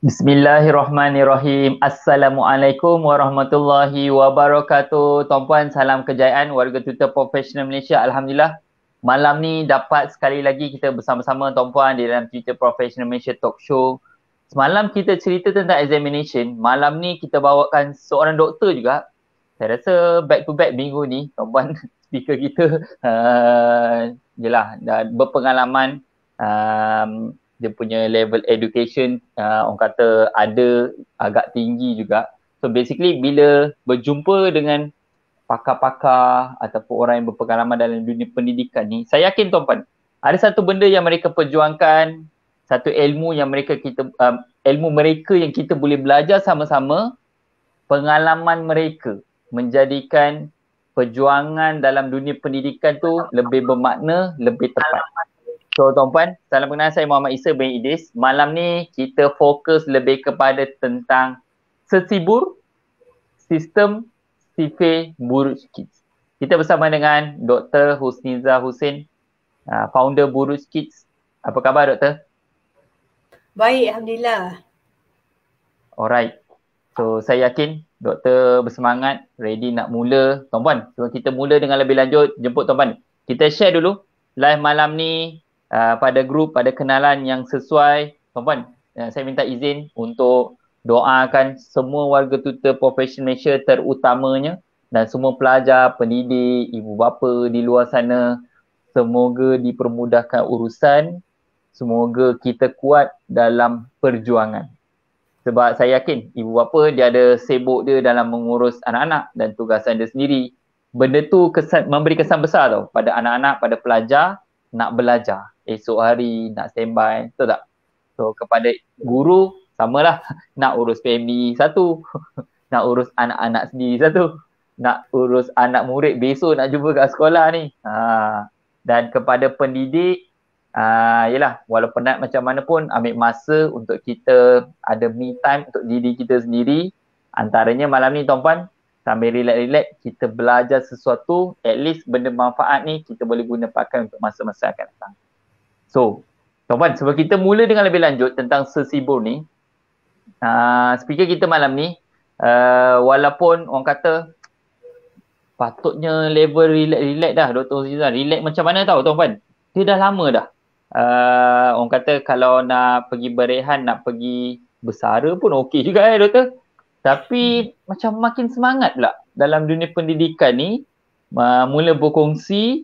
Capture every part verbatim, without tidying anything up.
Bismillahirrahmanirrahim. Assalamualaikum warahmatullahi wabarakatuh. Tuan-puan, salam kejayaan warga Twitter Professional Malaysia. Alhamdulillah, malam ni dapat sekali lagi kita bersama-sama tuan-puan di dalam Twitter Professional Malaysia Talk Show. Semalam kita cerita tentang examination. Malam ni kita bawakan seorang doktor juga. Saya rasa back to back minggu ni, tuan-puan, speaker kita uh, jelah dah berpengalaman. Um, dia punya level education uh, orang kata ada agak tinggi juga. So basically bila berjumpa dengan pakar-pakar ataupun orang yang berpengalaman dalam dunia pendidikan ni, saya yakin tuan-puan, ada satu benda yang mereka perjuangkan, satu ilmu yang mereka kita um, ilmu mereka yang kita boleh belajar sama-sama, pengalaman mereka menjadikan perjuangan dalam dunia pendidikan tu lebih bermakna, lebih tepat. So tuan-puan, salam kenal, saya Muhammad Isa bin Idris. Malam ni kita fokus lebih kepada tentang sesibur sistem sifir Buruj Kids. Kita bersama dengan Doktor Husniza Hussein, uh, founder Buruj Kids. Apa khabar Doktor? Baik, Alhamdulillah. Alright. So saya yakin Doktor bersemangat, ready nak mula. Tuan-puan, sebelum kita mula dengan lebih lanjut, jemput tuan-puan. Kita share dulu live malam ni Uh, pada grup, pada kenalan yang sesuai. Tuan-puan, uh, saya minta izin untuk doakan semua warga Twitter Professional Malaysia, terutamanya dan semua pelajar, pendidik, ibu bapa di luar sana. Semoga dipermudahkan urusan, semoga kita kuat dalam perjuangan. Sebab saya yakin ibu bapa dia ada sibuk dia dalam mengurus anak-anak dan tugasan dia sendiri. Benda tu kesan, memberi kesan besar tau pada anak-anak, pada pelajar nak belajar esok hari, nak standby, betul tak? So kepada guru, samalah, nak urus family satu, nak urus anak-anak sendiri satu, nak urus anak murid besok nak jumpa kat sekolah ni. Ha. Dan kepada pendidik, uh, yelah, walaupun penat macam mana pun, ambil masa untuk kita ada me time untuk diri kita sendiri. Antaranya malam ni tuan-puan, sambil relax-relax, kita belajar sesuatu, at least benda manfaat ni kita boleh guna pakai untuk masa-masa akan datang. So, tuan-puan, sebelum kita mula dengan lebih lanjut tentang sesibur ni, uh, speaker kita malam ni, uh, walaupun orang kata patutnya level relax-relax dah, Doktor Husniza. Relax macam mana tahu tuan-puan? Dia dah lama dah. Uh, orang kata kalau nak pergi berehan, nak pergi bersara pun okey juga eh Doktor. Tapi hmm. macam makin semangat pula dalam dunia pendidikan ni, uh, mula berkongsi.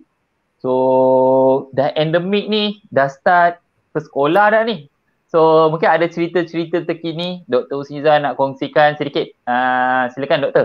So dah endemik ni, dah start ke sekolah dah ni. So mungkin ada cerita-cerita terkini Doktor Husniza nak kongsikan sedikit. Uh, silakan Doktor.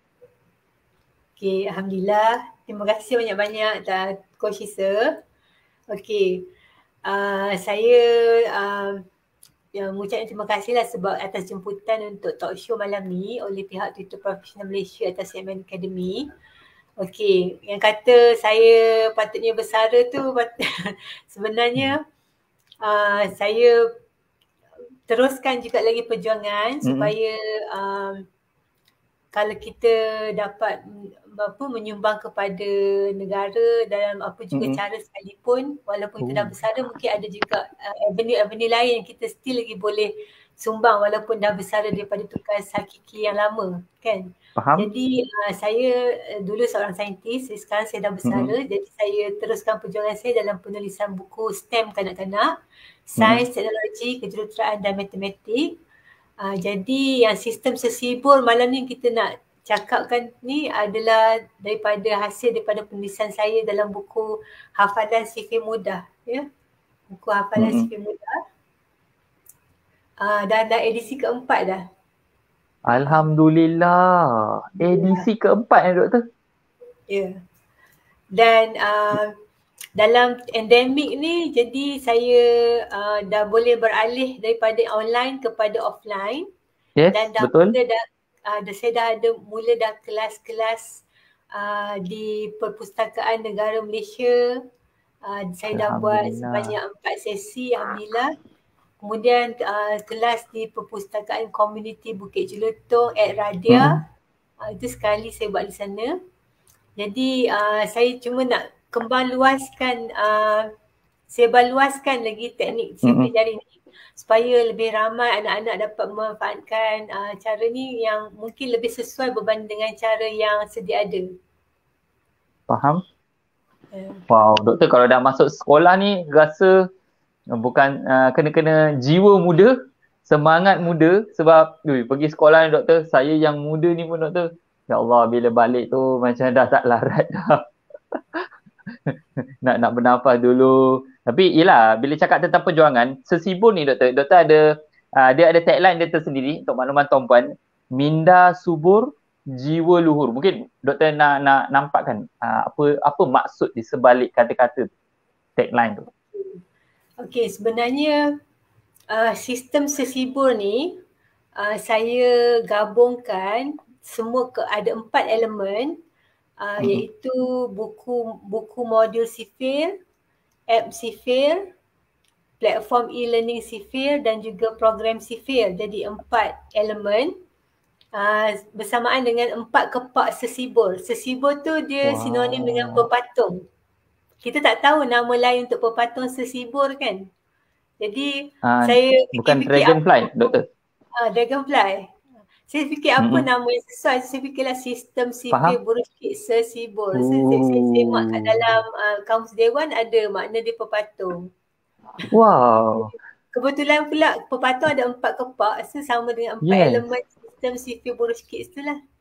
Okay, Alhamdulillah. Terima kasih banyak-banyak dah Coach Isa. Okay, uh, saya uh, yang mengucapkan terima kasih lah sebab atas jemputan untuk talk show malam ni oleh pihak Twitter Professional Malaysia atas M N Academy. Okey, yang kata saya patutnya bersara tu sebenarnya uh, saya teruskan juga lagi perjuangan mm-hmm. supaya um, kalau kita dapat apa menyumbang kepada negara dalam apa juga mm-hmm. cara sekalipun, walaupun kita dah bersara, mungkin ada juga uh, avenue-avenue lain yang kita still lagi boleh sumbang walaupun dah bersara daripada tugas hakiki yang lama, kan? Faham? Jadi uh, saya uh, dulu seorang saintis, sekarang saya dah bersara, mm-hmm. jadi saya teruskan perjuangan saya dalam penulisan buku STEM kanak-kanak, sains, mm-hmm. teknologi, kejuruteraan dan matematik. Uh, jadi yang sistem sesibur malam ni kita nak cakapkan ni adalah daripada hasil daripada penulisan saya dalam buku Hafalan Sifir Mudah, ya. Buku Hafalan mm-hmm. Sifir Mudah. Uh, dah dah edisi keempat dah. Alhamdulillah. Edisi ya. keempat ya Doktor? Ya. Dan uh, dalam endemik ni jadi saya uh, dah boleh beralih daripada online kepada offline. Yes, dan dah betul. Mula dah, uh, dah saya dah ada mula dah kelas-kelas uh, di Perpustakaan Negara Malaysia. Uh, saya dah buat sebanyak empat sesi, Alhamdulillah. Kemudian uh, kelas di Perpustakaan Komuniti Bukit Jelutong at Radia. Hmm. Uh, itu sekali saya buat di sana. Jadi uh, saya cuma nak kembang luaskan, uh, sebar luaskan lagi teknik sifir jari ni supaya lebih ramai anak-anak dapat memanfaatkan uh, cara ni yang mungkin lebih sesuai berbanding dengan cara yang sedia ada. Faham? Uh. Wow, doktor kalau dah masuk sekolah ni rasa bukan uh, kena-kena jiwa muda, semangat muda sebab ui, pergi sekolah ni doktor, saya yang muda ni pun doktor, ya Allah bila balik tu macam dah tak larat dah. nak nak bernafas dulu. Tapi yelah, bila cakap tentang perjuangan, Sesibur ni doktor, doktor ada uh, dia ada tagline dia tersendiri untuk makluman tuan-puan, minda subur, jiwa luhur. Mungkin doktor nak nak nampakkan uh, apa apa maksud di sebalik kata-kata tagline tu. Okey, sebenarnya uh, sistem Sesibur ni uh, saya gabungkan semua ke ada empat elemen. Uh, hmm. iaitu buku buku modul sifir, app sifir, platform e-learning sifir dan juga program sifir. Jadi empat elemen uh, bersamaan dengan empat kepak Sesibur. Sesibur tu dia wow. sinonim dengan pepatung. Kita tak tahu nama lain untuk pepatung Sesibur kan. Jadi uh, saya bukan dragonfly, doktor. Ah, uh, dragonfly. Saya fikir apa mm-hmm. nama yang sesuai. Saya fikirlah sistem sifir Buruskit Sesibur. So, saya, saya semak kat dalam uh, Kamus Dewan ada makna dia pepatung. Wow. Kebetulan pula pepatung ada empat kepak. So sama dengan empat yes. elemen sistem sifir Buruskit tu lah.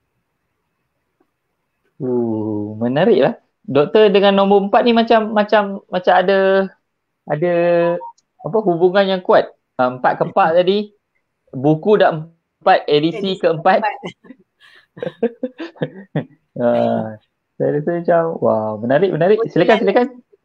Uh, menarik lah. Doktor dengan nombor empat ni macam macam macam ada ada apa hubungan yang kuat. Empat kepak tadi. Buku dah empat, edisi keempat. uh, saya rasa macam, wow, menarik, menarik. Silakan, silakan.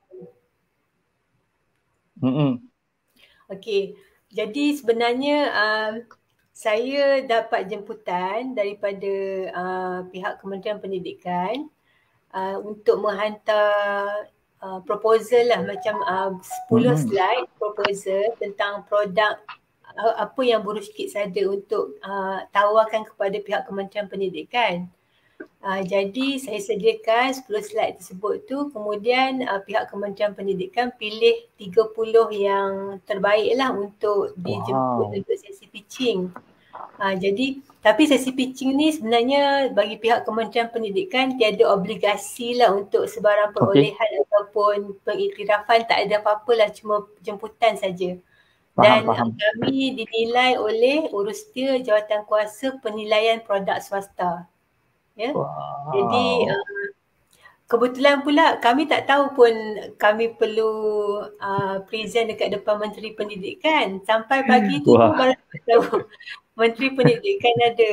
Mm-mm. Okey, jadi sebenarnya um, saya dapat jemputan daripada uh, pihak Kementerian Pendidikan uh, untuk menghantar uh, proposal lah, macam uh, sepuluh mm-hmm. slide proposal tentang produk apa yang Buruskit ada untuk uh, tawarkan kepada pihak Kementerian Pendidikan. Uh, jadi saya sediakan sepuluh slide tersebut tu, kemudian uh, pihak Kementerian Pendidikan pilih tiga puluh yang terbaik lah untuk dijemput wow. untuk sesi pitching. Uh, jadi tapi sesi pitching ni sebenarnya bagi pihak Kementerian Pendidikan tiada obligasi lah untuk sebarang perolehan okay. ataupun pengiktirafan, tak ada apa-apa lah, cuma jemputan saja. Dan faham, faham. Kami dinilai oleh Urustia Jawatan Kuasa Penilaian Produk Swasta. Ya. Wow. Jadi uh, kebetulan pula kami tak tahu pun kami perlu uh, present dekat depan Menteri Pendidikan. Sampai pagi tu wow. baru tahu Menteri Pendidikan ada.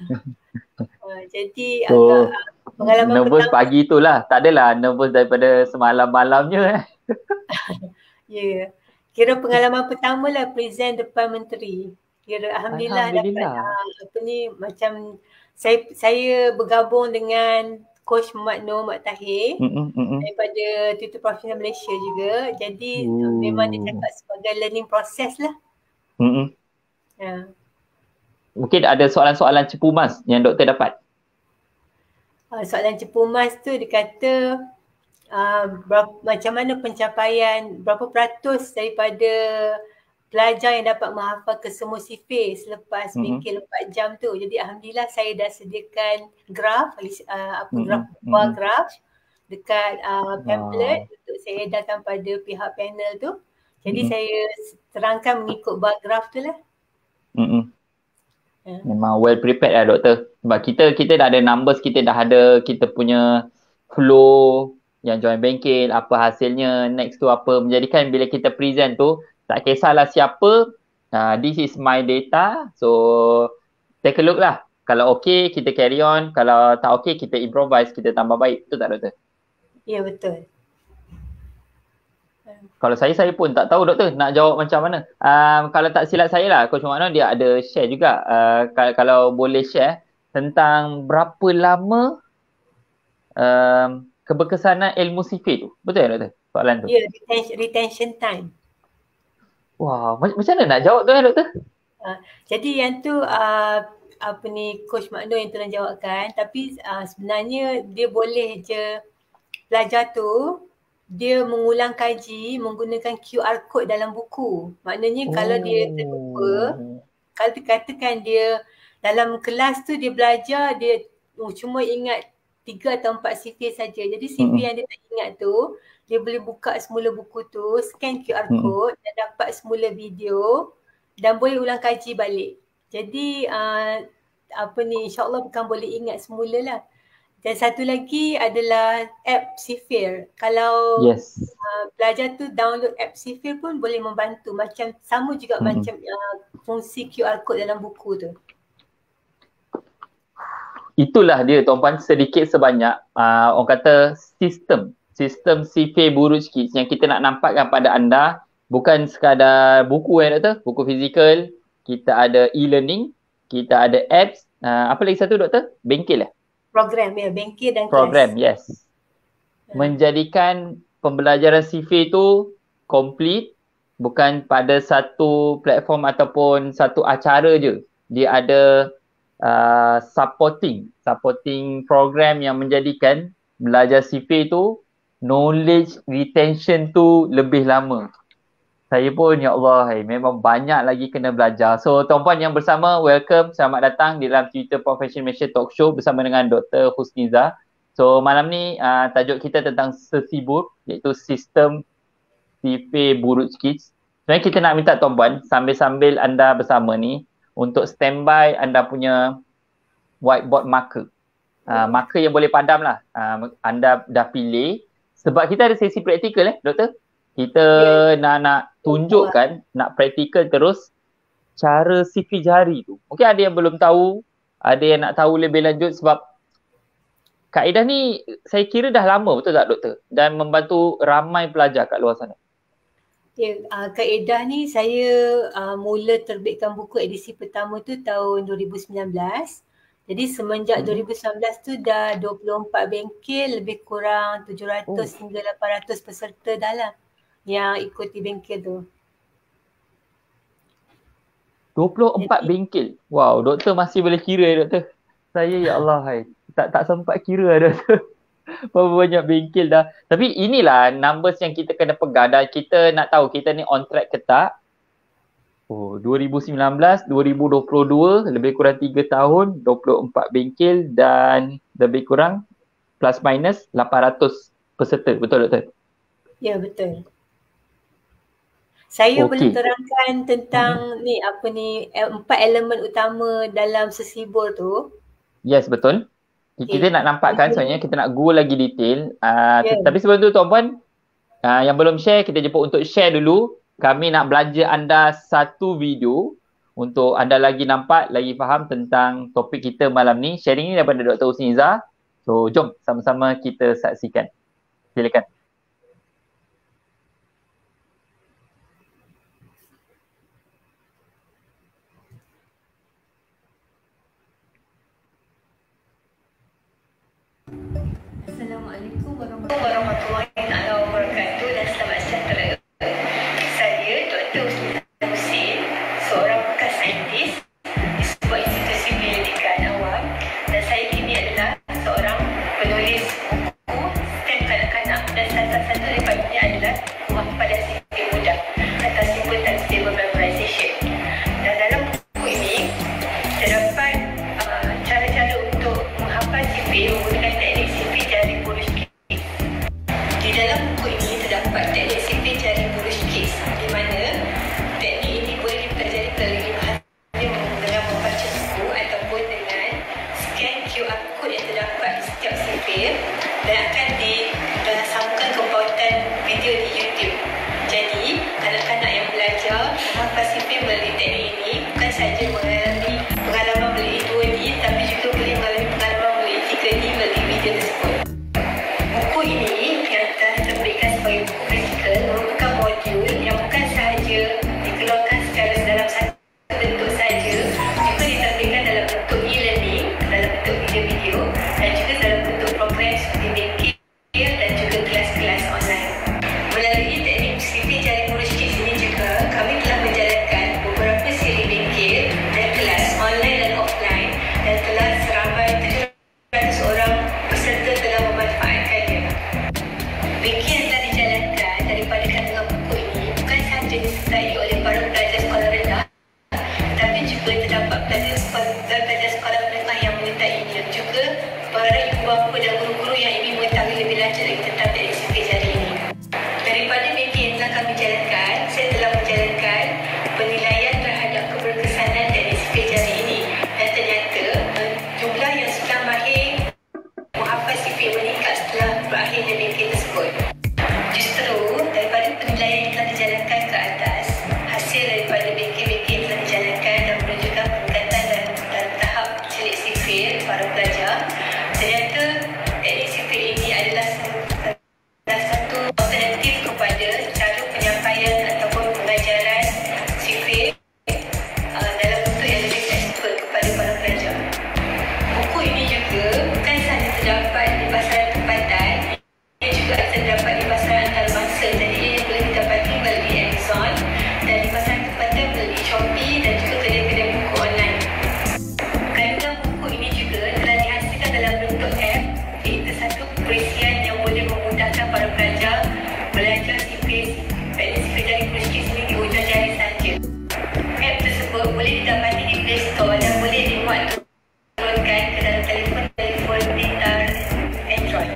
uh, jadi so, agak uh, pengalaman nervous pertama. Pagi tu lah. Tak adalah nervous daripada semalam-malamnya. Ya. Yeah. Kira pengalaman pertama lah present depan menteri. Kira Alhamdulillah, Alhamdulillah. dapat uh, apa ni macam saya saya bergabung dengan Coach Mat Noor Mat Tahir mm-mm, mm-mm. daripada Tutor Profesional Malaysia juga. Jadi uh, memang dia cakap sebagai learning process lah. Mm-mm. Ya. Mungkin ada soalan-soalan cepu mas yang doktor dapat. Uh, soalan cepu mas tu dia kata Uh, berapa, macam mana pencapaian, berapa peratus daripada pelajar yang dapat menghafal kesemua sifir selepas mm-hmm. mikir empat jam tu. Jadi Alhamdulillah saya dah sediakan graf, uh, apa graf, mm-hmm. bar graf dekat uh, pamphlet wow. untuk saya edarkan pada pihak panel tu. Jadi mm-hmm. saya terangkan mengikut bar graf tu lah. Mm-hmm. Yeah. Memang well prepared lah doktor. Sebab kita kita dah ada numbers, kita dah ada kita punya flow yang join bengkel, apa hasilnya, next tu apa, menjadikan bila kita present tu, tak kisahlah siapa, uh, this is my data, so take a look lah. Kalau okay, kita carry on. Kalau tak okay, kita improvise, kita tambah baik. Betul tak doktor? Ya, betul. Kalau saya, saya pun tak tahu doktor nak jawab macam mana. Um, kalau tak silap saya lah, Coach Mat Noor dia ada share juga. Uh, kalau, kalau boleh share tentang berapa lama um, keberkesanan ilmu sifir tu. Betul tak doktor? Soalan tu. Ya, yeah, retention, retention time. Wah, wow, macam mana nak jawab tu kan doktor? Uh, jadi yang tu uh, apa ni Coach Mat Noor yang tolong jawabkan, tapi uh, sebenarnya dia boleh je pelajar tu dia mengulang kaji menggunakan Q R code dalam buku. Maknanya oh. kalau dia terlupa, kalau dikatakan dia dalam kelas tu dia belajar, dia oh, cuma ingat tiga atau empat C V saja. Jadi C V mm-hmm. yang dia tak ingat tu, dia boleh buka semula buku tu, scan Q R code mm-hmm. dan dapat semula video dan boleh ulang kaji balik. Jadi uh, apa ni, insyaAllah bukan boleh ingat semula lah. Dan satu lagi adalah app Sifir. Kalau yes. uh, belajar tu download app Sifir pun boleh membantu. Macam sama juga mm-hmm. macam uh, fungsi Q R code dalam buku tu. Itulah dia tuan-puan, sedikit sebanyak uh, orang kata sistem. Sistem Sifir Buruj Kids yang kita nak nampakkan pada anda. Bukan sekadar buku ya doktor, buku fizikal. Kita ada e-learning, kita ada apps. Uh, apa lagi satu doktor? Bengkel lah. Program ya, bengkel dan program, kelas. yes. Menjadikan pembelajaran Sifir tu complete, bukan pada satu platform ataupun satu acara je. Dia ada uh, supporting, supporting program yang menjadikan belajar Sifir tu, knowledge retention tu lebih lama. Saya pun, ya Allah, hai, memang banyak lagi kena belajar. So, tuan-puan yang bersama, welcome, selamat datang di dalam Twitter Profession Malaysia Talk Show bersama dengan Doktor Husniza. So, malam ni uh, tajuk kita tentang sesibur, iaitu sistem Sifir Buruj Kids. Sebenarnya kita nak minta tuan-puan, sambil-sambil anda bersama ni, untuk standby anda punya whiteboard marker. Uh, marker yang boleh padam lah. Uh, anda dah pilih. Sebab kita ada sesi praktikal eh, Doktor? Kita yeah. nak nak tunjukkan, nak praktikal terus cara Sifir jari tu. Mungkin ada yang belum tahu, ada yang nak tahu lebih lanjut sebab kaedah ni saya kira dah lama, betul tak doktor? Dan membantu ramai pelajar kat luar sana. Ya, uh, kaedah ni saya uh, mula terbitkan buku edisi pertama tu tahun dua ribu sembilan belas. Jadi semenjak hmm. dua ribu sembilan belas tu dah dua puluh empat bengkel, lebih kurang tujuh ratus oh. hingga lapan ratus peserta dalam yang ikuti bengkel tu. dua puluh empat jadi, bengkel. Wow, doktor masih boleh kira ya doktor. Saya ya Allah hai. Tak tak sempat kira doktor. Berapa banyak bengkel dah. Tapi inilah numbers yang kita kena pegang dan kita nak tahu kita ni on track ke tak. Oh, dua ribu sembilan belas, dua ribu dua puluh dua, lebih kurang tiga tahun, dua puluh empat bengkel dan lebih kurang plus minus lapan ratus peserta. Betul doktor? Ya, betul. Saya okay. boleh terangkan tentang hmm. ni apa ni empat elemen utama dalam sesibur tu. Yes, betul. Okay. Kita nak nampakkan sebenarnya, kita nak go lagi detail. Uh, yeah. Tapi sebelum tu tuan-puan, uh, yang belum share, kita jemput untuk share dulu. Kami nak belanja anda satu video untuk anda lagi nampak, lagi faham tentang topik kita malam ni. Sharing ni daripada Doktor Husniza. So, jom sama-sama kita saksikan. Silakan. Assalamualaikum warahmatullahi wabarakatuh dan selamat sejahtera. Saya Doktor Husniza Husin, seorang bekas saintis di sebuah institusi penyelidikan awam dan saya kini adalah seorang penulis buku STEM kanak-kanak dan salah satu daripadanya adalah Rumah Kepada Sifir Mudah atau sebutan Stable Memorization. Dan dalam buku ini terdapat uh, cara-cara untuk menghafal sifir menggunakan teknik sifir jari buruj kids. Di dalam buku ini terdapat teknik sifir jari buruj kids di mana teknik ini boleh dipelajari melalui bahasa dengan membaca buku ataupun dengan scan Q R code yang terdapat di setiap sifir dan akan disambungkan ke pautan video di YouTube. Jadi, anak-anak yang belajar menghafal sifir melalui teknik ini bukan sahaja mengalami pengalaman melalui dua D tapi juga boleh mengalami pengalaman melalui tiga D melalui video tersebut. Buku ini yang telah terbitkan sebagai buku fizikal merupakan modul yang bukan sahaja dikeluarkan secara dalam satu bentuk sahaja, juga diterbitkan dalam bentuk e-learning, dalam bentuk video-video dan juga dalam bentuk program seperti bengkel dan juga kelas-kelas online. Melalui teknik sifir jari buruj kids ini juga kami telah menjalankan beberapa siri bengkel dan kelas pelajar sekolah, dan pelajar sekolah menengah yang menyertainya, juga para ibu bapa dan guru-guru yang ingin mengetahui lebih lanjut lagi tentang teknik sifir jari ini. Daripada B K yang telah kami jalankan, saya telah menjalankan penilaian terhadap keberkesanan teknik sifir jari ini, dan ternyata jumlah yang sudah mahir menghafal sifir meningkat setelah berakhirnya B K tersebut. Justru daripada penilaian yang telah dijalankan ke atas, hasil daripada B K-B K yang telah dijalankan dan menunjukkan peningkatan dalam, dalam tahap celik sifir para pelajar, ternyata teknik sifir ini adalah salah satu alternatif kepada cara penyampaian ataupun pengajaran sifir uh, dalam bentuk yang lebih fleksibel kepada para pelajar. Buku ini juga bukan sahaja terdapat di pasaran tempatan, ia juga terdapat di pasaran antarabangsa. Jadi ia boleh didapati melalui Amazon dan di pasaran tempatan melalui Shopee dan juga kedai-kedai buku online. Kandungan buku ini juga telah dihasilkan dalam bentuk app, iaitu satu perisian yang boleh memudahkan para pelajar belajar sifir teknik sifir jari Bruce ini di hujung jari saja. App tersebut boleh didapati di Play Store dan boleh dimuat turunkan ke dalam telefon-telefon pintar Android.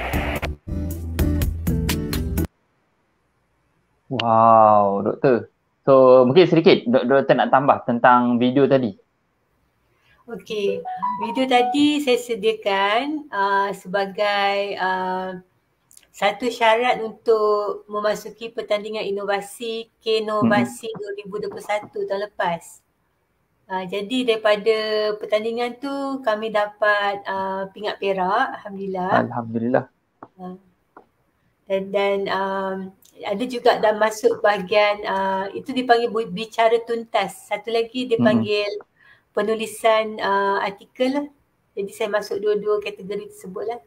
Wow, doktor. So, mungkin sedikit dok- doktor nak tambah tentang video tadi. Okey, video tadi saya sediakan uh, sebagai uh, satu syarat untuk memasuki pertandingan inovasi K-Novasi dua ribu dua puluh satu tahun lepas. Uh, jadi daripada pertandingan tu kami dapat uh, pingat perak, Alhamdulillah. Alhamdulillah. Uh, dan dan um, ada juga dah masuk bahagian uh, itu dipanggil bu- bicara tuntas. Satu lagi dipanggil mm-hmm. penulisan uh, artikel lah. Jadi saya masuk dua-dua kategori tersebut lah.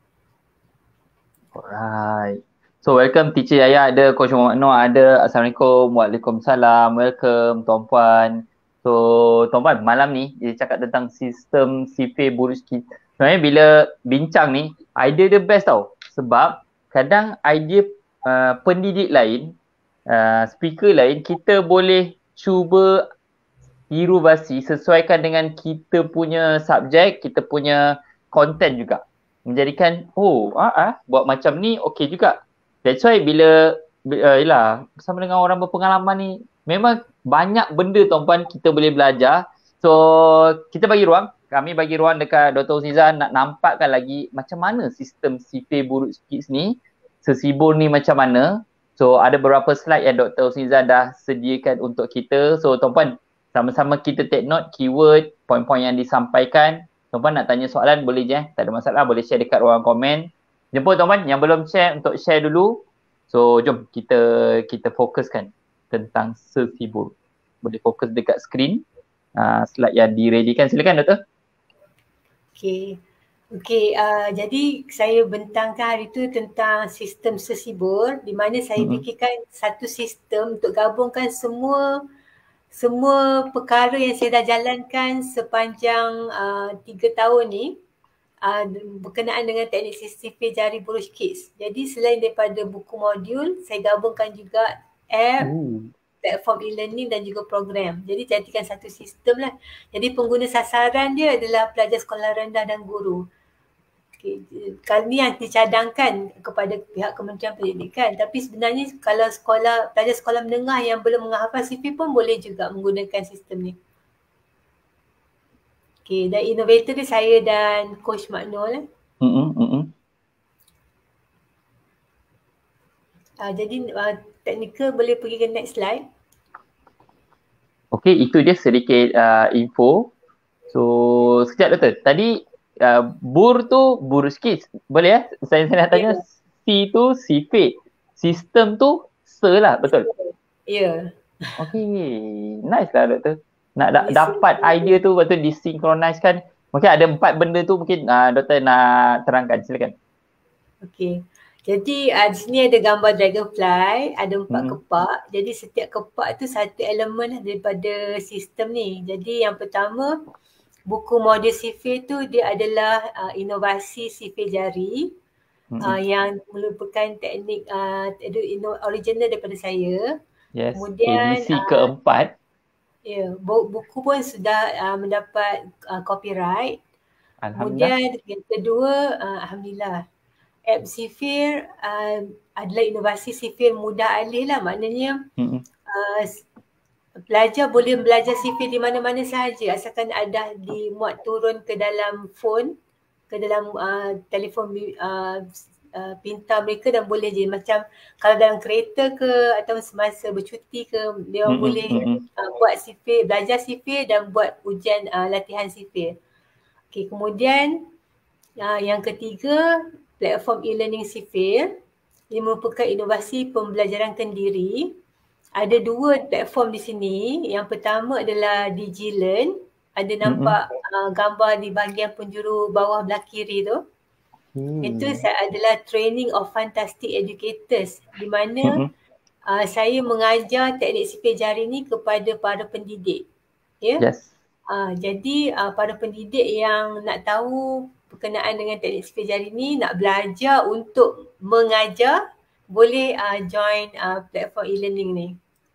Alright. So welcome Teacher Yaya ada, Coach Muhammad Noor ada. Assalamualaikum, Waalaikumsalam, welcome tuan-puan. So tuan-puan, malam ni dia cakap tentang sistem sifir Boruski. Sebenarnya bila bincang ni, idea dia best tau. Sebab kadang idea uh, pendidik lain, uh, speaker lain, kita boleh cuba tiru basi sesuaikan dengan kita punya subjek, kita punya content juga. Menjadikan, oh ah, ah buat macam ni okey juga. That's why bila, uh, yelah, bersama dengan orang berpengalaman ni, memang banyak benda tuan-puan kita boleh belajar. So kita bagi ruang, kami bagi ruang dekat Doktor Husnizan nak nampakkan lagi macam mana sistem sifir Buruk Kids ni, sesibur ni macam mana. So ada beberapa slide yang Doktor Husnizan dah sediakan untuk kita. So tuan-puan, sama-sama kita take note keyword, poin-poin yang disampaikan. Tuan-puan nak tanya soalan boleh je, eh? Tak ada masalah, boleh share dekat ruang komen. Jemput tuan-puan yang belum share untuk share dulu. So jom kita kita fokuskan tentang sesibur. Boleh fokus dekat skrin. Uh, slide yang diredikan, silakan Doktor. Okey. Okey, uh, jadi saya bentangkan hari tu tentang sistem sesibur, di mana saya mm-hmm. fikirkan satu sistem untuk gabungkan semua semua perkara yang saya dah jalankan sepanjang uh, tiga tahun ni uh, berkenaan dengan teknik sifir jari Boruch Kids. Jadi selain daripada buku modul, saya gabungkan juga app, mm. platform e-learning dan juga program. Jadi jadikan satu sistem lah. Jadi pengguna sasaran dia adalah pelajar sekolah rendah dan guru. Okay. Kali ni yang dicadangkan kepada pihak Kementerian Pendidikan, tapi sebenarnya kalau sekolah pelajar sekolah menengah yang belum menghafal sifir pun boleh juga menggunakan sistem ni. Okay, dan innovator dia saya dan Coach Maknul lah. Mm-mm, mm-mm. Uh, jadi uh, teknikal boleh pergi ke next slide. Okay, itu dia sedikit uh, info. So, sekejap Doktor. Tadi uh, bur tu Boruch Kids. Boleh ya? Saya, saya nak tanya yeah. C tu sifir. Sistem tu se lah, betul? Ya. Yeah. Okay, nice lah Doktor. Nak da- dapat idea tu betul disinkronisekan. Mungkin ada empat benda tu mungkin uh, Doktor nak terangkan. Silakan. Okay. Jadi uh, di sini ada gambar dragonfly, ada empat hmm. kepak. Jadi setiap kepak tu satu elemen daripada sistem ni. Jadi yang pertama, buku modul sifir tu dia adalah uh, inovasi sifir jari hmm. uh, yang merupakan teknik uh, original daripada saya. Yes, kemudian edisi uh, keempat. Ya, bu- buku pun sudah uh, mendapat uh, copyright. Alhamdulillah. Kemudian yang kedua, uh, Alhamdulillah, app Sifir uh, adalah inovasi Sifir mudah alih lah. Maknanya Mm-mm. uh, pelajar boleh belajar sifir di mana-mana sahaja asalkan ada dimuat turun ke dalam phone, ke dalam uh, telefon uh, uh, pintar mereka dan boleh je macam kalau dalam kereta ke atau semasa bercuti ke dia orang Mm-mm. boleh Mm-mm. uh, buat sifir, belajar sifir dan buat ujian uh, latihan sifir. Okey, kemudian uh, yang ketiga, platform e-learning sifir. Ia merupakan inovasi pembelajaran kendiri. Ada dua platform di sini. Yang pertama adalah DigiLearn. Ada nampak uh, gambar di bahagian penjuru bawah belah kiri tu. Hmm. Itu saya adalah training of fantastic educators di mana Mm-mm. uh, saya mengajar teknik sifir jari ni kepada para pendidik. Ya. Yes. Uh, jadi uh, para pendidik yang nak tahu berkenaan dengan teknik sifir jari ni, nak belajar untuk mengajar, boleh uh, join uh, platform e-learning ni.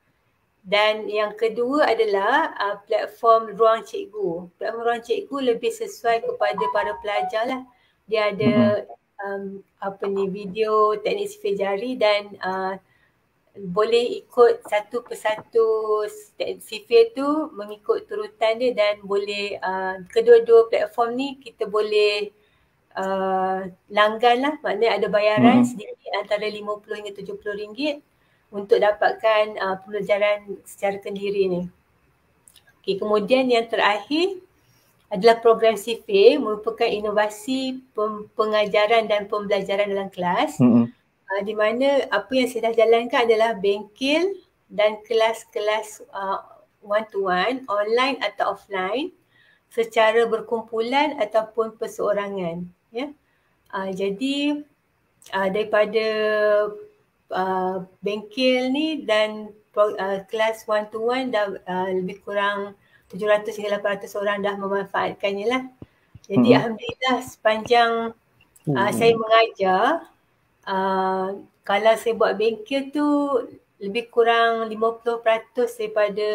Dan yang kedua adalah uh, platform Ruang Cikgu. Platform Ruang Cikgu lebih sesuai kepada para pelajar lah. Dia ada um, apa ni, video teknik sifir jari dan uh, boleh ikut satu persatu teknik sifir tu mengikut turutan dia dan boleh uh, kedua-dua platform ni kita boleh uh, langgan lah. Maknanya ada bayaran Mm-mm. sedikit antara lima puluh hingga tujuh puluh ringgit untuk dapatkan uh, pembelajaran secara kendiri ni. Okay, kemudian yang terakhir adalah program sifir, merupakan inovasi pem- pengajaran dan pembelajaran dalam kelas. Mm-mm. Uh, di mana apa yang saya dah jalankan adalah bengkel dan kelas-kelas uh, one to one, online atau offline, secara berkumpulan ataupun perseorangan. Ya. Uh, jadi uh, daripada uh, bengkel ni dan uh, kelas one to one dah uh, lebih kurang tujuh ratus hingga lapan ratus orang dah memanfaatkannya lah. Jadi Mm-mm. alhamdulillah sepanjang uh, Mm. saya mengajar, uh, kalau saya buat bengkel tu lebih kurang lima puluh peratus daripada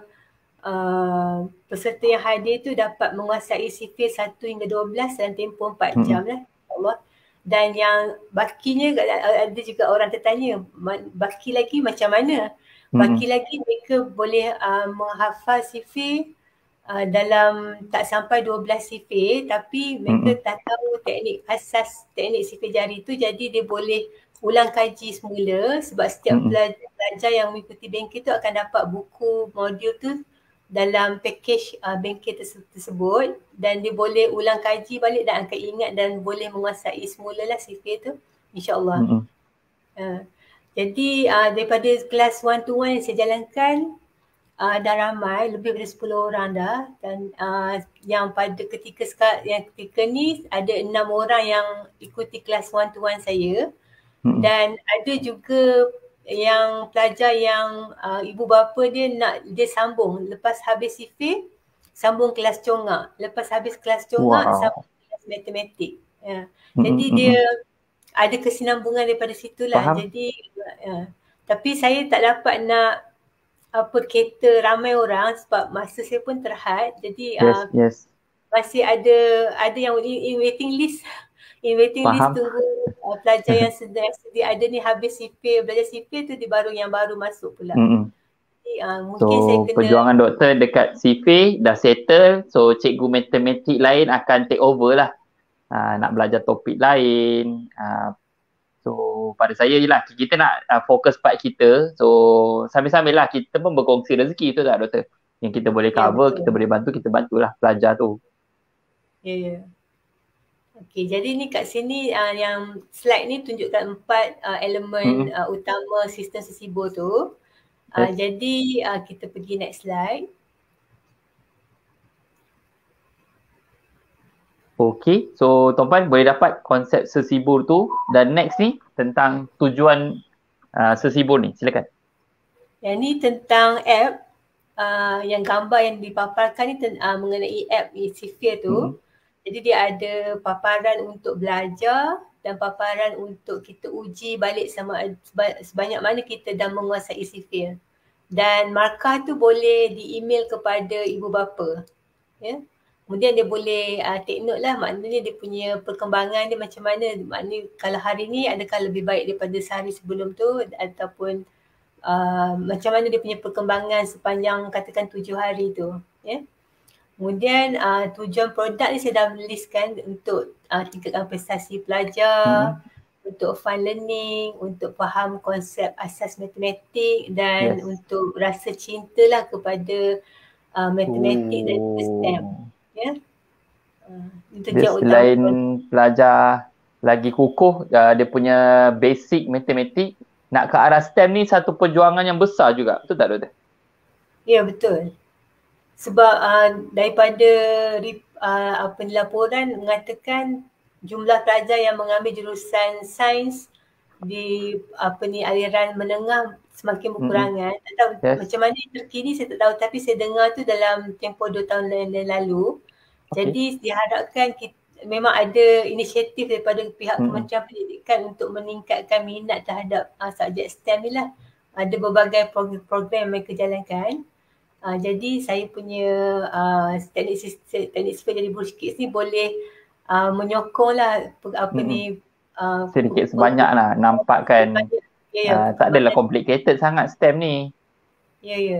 uh, peserta yang hadir tu dapat menguasai sifir satu hingga dua belas dalam tempoh empat Mm-mm. jam lah. InsyaAllah. Dan yang bakinya ada juga orang tertanya, baki lagi macam mana? Baki Mm-mm. lagi mereka boleh uh, menghafal sifir uh, dalam tak sampai dua belas sifir, tapi mereka Mm-mm. dah tahu teknik asas teknik sifir jari tu, jadi dia boleh ulang kaji semula sebab setiap Mm-mm. pelajar, pelajar yang mengikuti bengkel tu akan dapat buku modul tu dalam package uh, bengkel terse- tersebut dan dia boleh ulang kaji balik dan akan ingat dan boleh menguasai semula lah sifir tu, insyaAllah. Mm-mm. Uh, jadi uh, daripada kelas one to one yang saya jalankan, uh, dah ramai, lebih daripada sepuluh orang dah, dan uh, yang pada ketika yang ketika ni ada enam orang yang ikuti kelas one to one saya. Mm-mm. Dan ada juga yang pelajar yang uh, ibu bapa dia nak dia sambung lepas habis sifir, sambung kelas congak, lepas habis kelas congak Wow. sambung kelas matematik. Ya. Mm-mm. Jadi Mm-mm. dia ada kesinambungan daripada situlah. Faham. Jadi ya. Tapi saya tak dapat nak apa cater ramai orang sebab masa saya pun terhad. Jadi Yes. uh, Yes. masih ada ada yang in, in waiting list. In waiting list Faham. tunggu uh, pelajar yang sedia, sedia ada ni habis sifir, belajar sifir tu di baru yang baru masuk pula. Mm-mm. Jadi, uh, mungkin So saya kena perjuangan doktor dekat sifir dah settle. So cikgu matematik lain akan take over lah. Uh, nak belajar topik lain. Uh, so pada saya je lah. Kita nak uh, fokus part kita. So sambil-sambil lah kita pun berkongsi rezeki tu tak doktor. Yang kita boleh ya, cover, betul. kita boleh bantu, kita bantulah pelajar tu. Ya, ya. Okey, jadi ni kat sini uh, yang slide ni tunjukkan empat uh, elemen Mm-mm. uh, utama sistem sesibur tu. Uh, Yes. Jadi uh, kita pergi next slide. Okay, so Tuan Pan boleh dapat konsep sesibur tu dan next ni tentang tujuan uh, sesibur ni. Silakan. Yang ni tentang app, uh, yang gambar yang dipaparkan ni ten, uh, mengenai app sifir tu. Mm-hmm. Jadi dia ada paparan untuk belajar dan paparan untuk kita uji balik sama sebanyak mana kita dah menguasai sifir. dan markah tu boleh di-email kepada ibu bapa. Ya. Kemudian dia boleh uh, take note lah, maknanya dia punya perkembangan dia macam mana. Maknanya kalau hari ni adakah lebih baik daripada sehari sebelum tu, ataupun uh, macam mana dia punya perkembangan sepanjang katakan tujuh hari tu. Ya. Kemudian uh, tujuan produk ni saya dah listkan untuk uh, tingkatkan prestasi pelajar, mm-hmm. untuk fun learning, untuk faham konsep asas matematik dan Yes. untuk rasa cinta lah kepada uh, matematik oh. dan juga STEM. Ya. Uh, itu dia selain utama. Pelajar lagi kukuh, uh, dia punya basic matematik, nak ke arah STEM ni satu perjuangan yang besar juga. Betul tak, Doktor? Ya, betul. Sebab uh, daripada uh, apa ni, laporan mengatakan jumlah pelajar yang mengambil jurusan sains di apa ni aliran menengah semakin berkurangan. Mm-hmm. Tak tahu yes. macam mana terkini saya tak tahu, tapi saya dengar tu dalam tempoh dua tahun yang lalu. Okay. Jadi diharapkan kita, memang ada inisiatif daripada pihak mm-hmm. Kementerian Pendidikan untuk meningkatkan minat terhadap uh, subjek STEM ni lah. Ada berbagai program yang mereka jalankan. Uh, jadi saya punya uh, teknik teknik sifat jadi Bush Kids ni boleh uh, menyokong lah apa hmm. ni uh, sedikit sebanyak lah nampakkan ya, ya, uh, tak adalah complicated sangat STEM ni. Ya ya.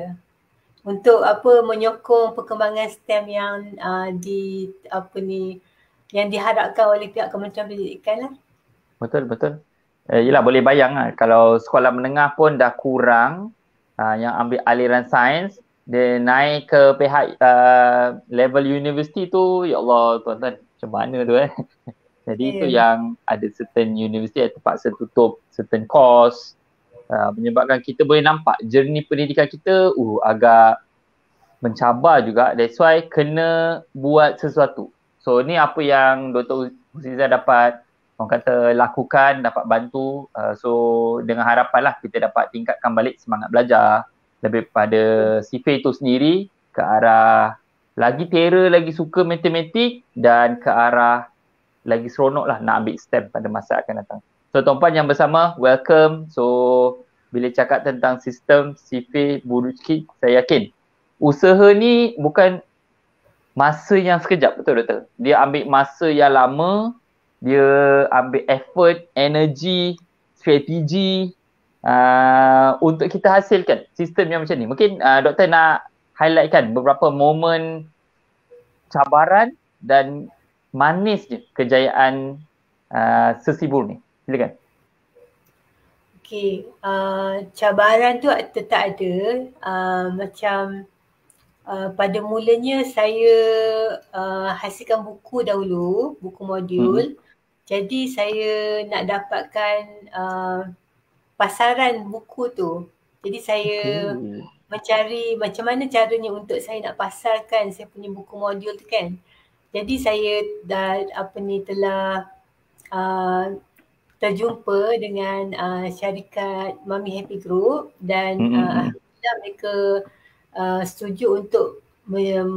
Untuk apa menyokong perkembangan STEM yang uh, di apa ni yang diharapkan oleh pihak Kementerian Pendidikan lah. Betul betul. Eh, yelah boleh bayang lah kalau sekolah menengah pun dah kurang uh, yang ambil aliran sains, dia naik ke pihak uh, level universiti tu, ya Allah tuan-tuan, macam mana tu eh. Jadi yeah. itu yang ada certain universiti yang terpaksa tutup certain course, uh, menyebabkan kita boleh nampak journey pendidikan kita uh, agak mencabar juga. That's why kena buat sesuatu. So ni apa yang Doktor Huziza dapat orang kata lakukan, dapat bantu. Uh, so dengan harapan lah kita dapat tingkatkan balik semangat belajar lebih pada Sife itu sendiri ke arah lagi terror, lagi suka matematik dan ke arah lagi seronok lah nak ambil STEM pada masa akan datang. So tuan-puan yang bersama, welcome. So bila cakap tentang sistem Sife Bush Kids, saya yakin usaha ni bukan masa yang sekejap, betul Doktor? Dia ambil masa yang lama, dia ambil effort, energy, strategi Uh, untuk kita hasilkan sistem yang macam ni. Mungkin uh, Doktor nak highlightkan beberapa momen cabaran dan manisnya kejayaan uh, Sesibur ni. Silakan. Okey, uh, cabaran tu tetap ada. Uh, macam uh, pada mulanya saya uh, hasilkan buku dahulu, buku modul. Mm-hmm. Jadi saya nak dapatkan uh, pasaran buku tu. Jadi saya okay. mencari macam mana caranya untuk saya nak pasarkan saya punya buku modul tu kan. Jadi saya dah apa ni telah uh, terjumpa dengan uh, syarikat Mami Happy Group dan mm-hmm. uh, alhamdulillah mereka uh, setuju untuk me-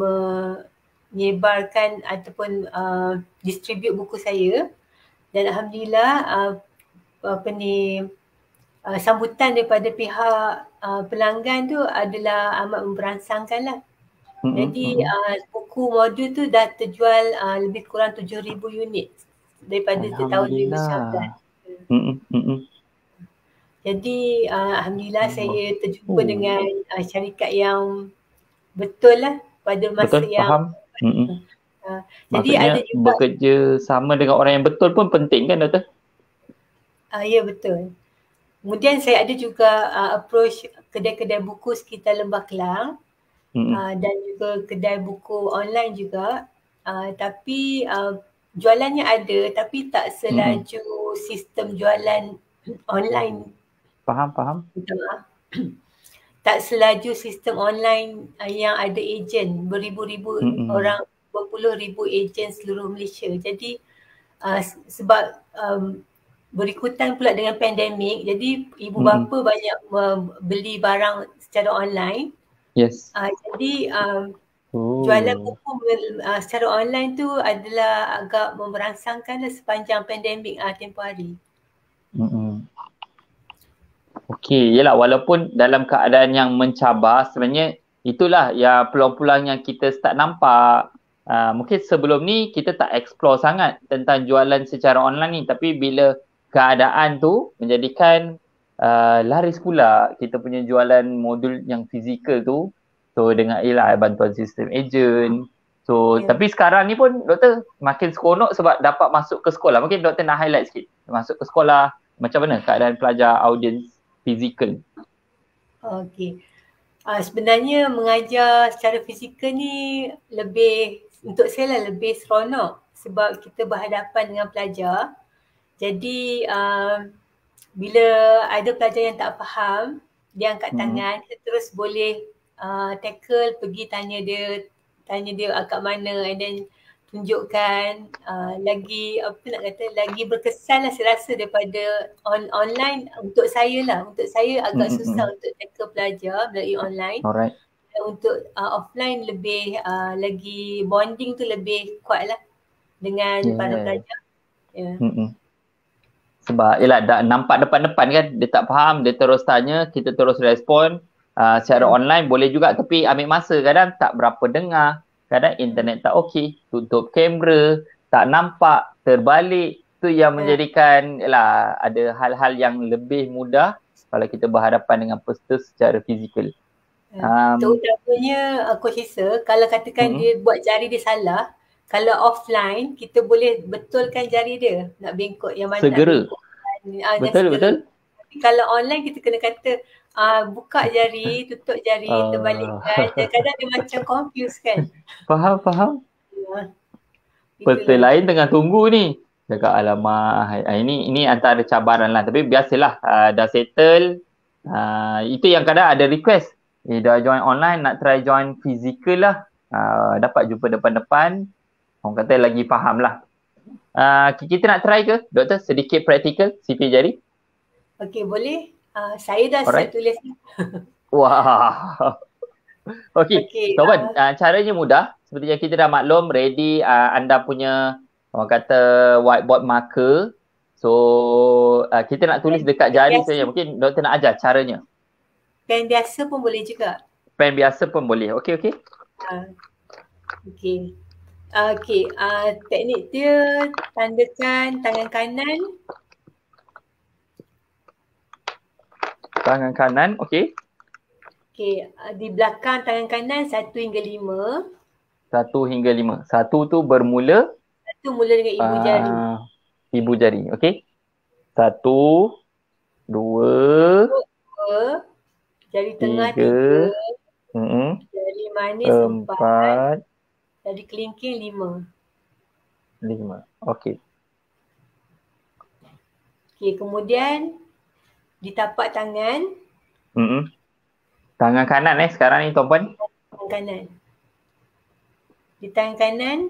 menyebarkan ataupun uh, distribute buku saya. Dan alhamdulillah uh, apa ni Uh, sambutan daripada pihak uh, pelanggan tu adalah amat memberangsangkan lah. Mm-hmm. Jadi uh, buku modul tu dah terjual uh, lebih kurang tujuh ribu unit daripada tahun dua ribu sembilan belas. Mm-hmm. Jadi uh, alhamdulillah mm-hmm. saya terjumpa mm-hmm. dengan uh, syarikat yang betul lah pada masa betul, yang faham. Mm-hmm. Uh, jadi ada juga bekerja sama dengan orang yang betul pun penting kan Doktor? Uh, ya betul. Kemudian saya ada juga uh, approach kedai-kedai buku sekitar Lembah Kelang mm-hmm. uh, dan juga kedai buku online juga. Uh, tapi uh, jualannya ada tapi tak selaju mm-hmm. sistem jualan online. Faham, faham. Tak selaju sistem online uh, yang ada ejen, beribu-ribu mm-hmm. orang, berpuluh ribu ejen seluruh Malaysia. Jadi uh, sebab um, berikutan pula dengan pandemik, jadi ibu bapa mm-hmm. banyak beli barang secara online. Yes. Uh, jadi um, oh. jualan buku uh, secara online tu adalah agak memberangsangkan sepanjang pandemik uh, tempoh hari. Mm-hmm. Okey, yelah walaupun dalam keadaan yang mencabar sebenarnya itulah ya peluang-peluang yang kita start nampak. Uh, mungkin sebelum ni kita tak explore sangat tentang jualan secara online ni, tapi bila keadaan tu menjadikan uh, laris pula kita punya jualan modul yang fizikal tu. So dengan ialah bantuan sistem ejen. So Ya. tapi sekarang ni pun doktor makin seronok sebab dapat masuk ke sekolah. Mungkin doktor nak highlight sikit. Masuk ke sekolah, macam mana keadaan pelajar audiens fizikal? Okey. Uh, sebenarnya mengajar secara fizikal ni lebih, untuk saya lah lebih seronok sebab kita berhadapan dengan pelajar. Jadi uh, bila ada pelajar yang tak faham, dia angkat Hmm. tangan, kita terus boleh uh, tackle, pergi tanya dia, tanya dia agak mana, and then tunjukkan uh, lagi apa nak kata, lagi berkesan lah saya rasa daripada on, online untuk saya lah. Untuk saya agak Hmm, hmm, susah hmm. untuk tackle pelajar melalui online. Alright. Dan untuk uh, offline lebih uh, lagi bonding tu lebih kuat lah dengan para Yeah. pelajar. Ya. Hmm, hmm. Sebab yelah dah nampak depan-depan kan, dia tak faham, dia terus tanya, kita terus respon. Uh, secara Ya. online boleh juga tapi ambil masa, kadang tak berapa dengar, kadang internet tak okey, tutup kamera, tak nampak, terbalik. Tu yang Ya. menjadikan yelah ada hal-hal yang lebih mudah kalau kita berhadapan dengan peserta secara fizikal. Ya. Um, Terutamanya uh, Coach Isa, kalau katakan mm-mm. dia buat jari dia salah, kalau offline kita boleh betulkan jari dia, nak bengkok yang mana Segera. nak bengkokkan uh, Betul, segera. betul. Tapi kalau online kita kena kata uh, buka jari, tutup jari, Uh, terbalikkan. Kadang-kadang dia macam confused kan. Faham, faham. Ya. Peserta Itulah. lain tengah tunggu ni. Cakap alamak, ah, ini ini antara cabaran lah. Tapi biasalah, uh, dah settle. Uh, itu yang kadang ada request. Eh, dah join online, nak try join physical lah. Uh, dapat jumpa depan-depan. Orang kata lagi faham lah. Uh, kita nak try ke, doktor? Sedikit praktikal, C P jari? Okey, boleh. Uh, saya dah Alright. siap tulis. Wah. Okey, Okey, kawan, uh, uh, caranya mudah. Seperti yang kita dah maklum, ready uh, anda punya orang kata whiteboard marker. So uh, kita nak tulis dekat jari saja. Mungkin doktor nak ajar caranya. Pen biasa pun boleh juga. Pen biasa pun boleh. Okey, okey. Uh, okey. Uh, okey, uh, teknik dia tandakan tangan kanan. Tangan kanan, okey. Okey, uh, di belakang tangan kanan satu hingga lima. Satu hingga lima. Satu tu bermula. Satu mula dengan ibu uh, jari. Ibu jari, okey. Satu, dua, dua, jari tengah tiga, tiga, mm-mm, jari manis empat, empat, jari kelingking lima. lima. Okey. Okey, kemudian di tapak tangan. Mm-mm. Tangan kanan eh sekarang ni tuan-puan. Tangan kanan. Di tangan kanan.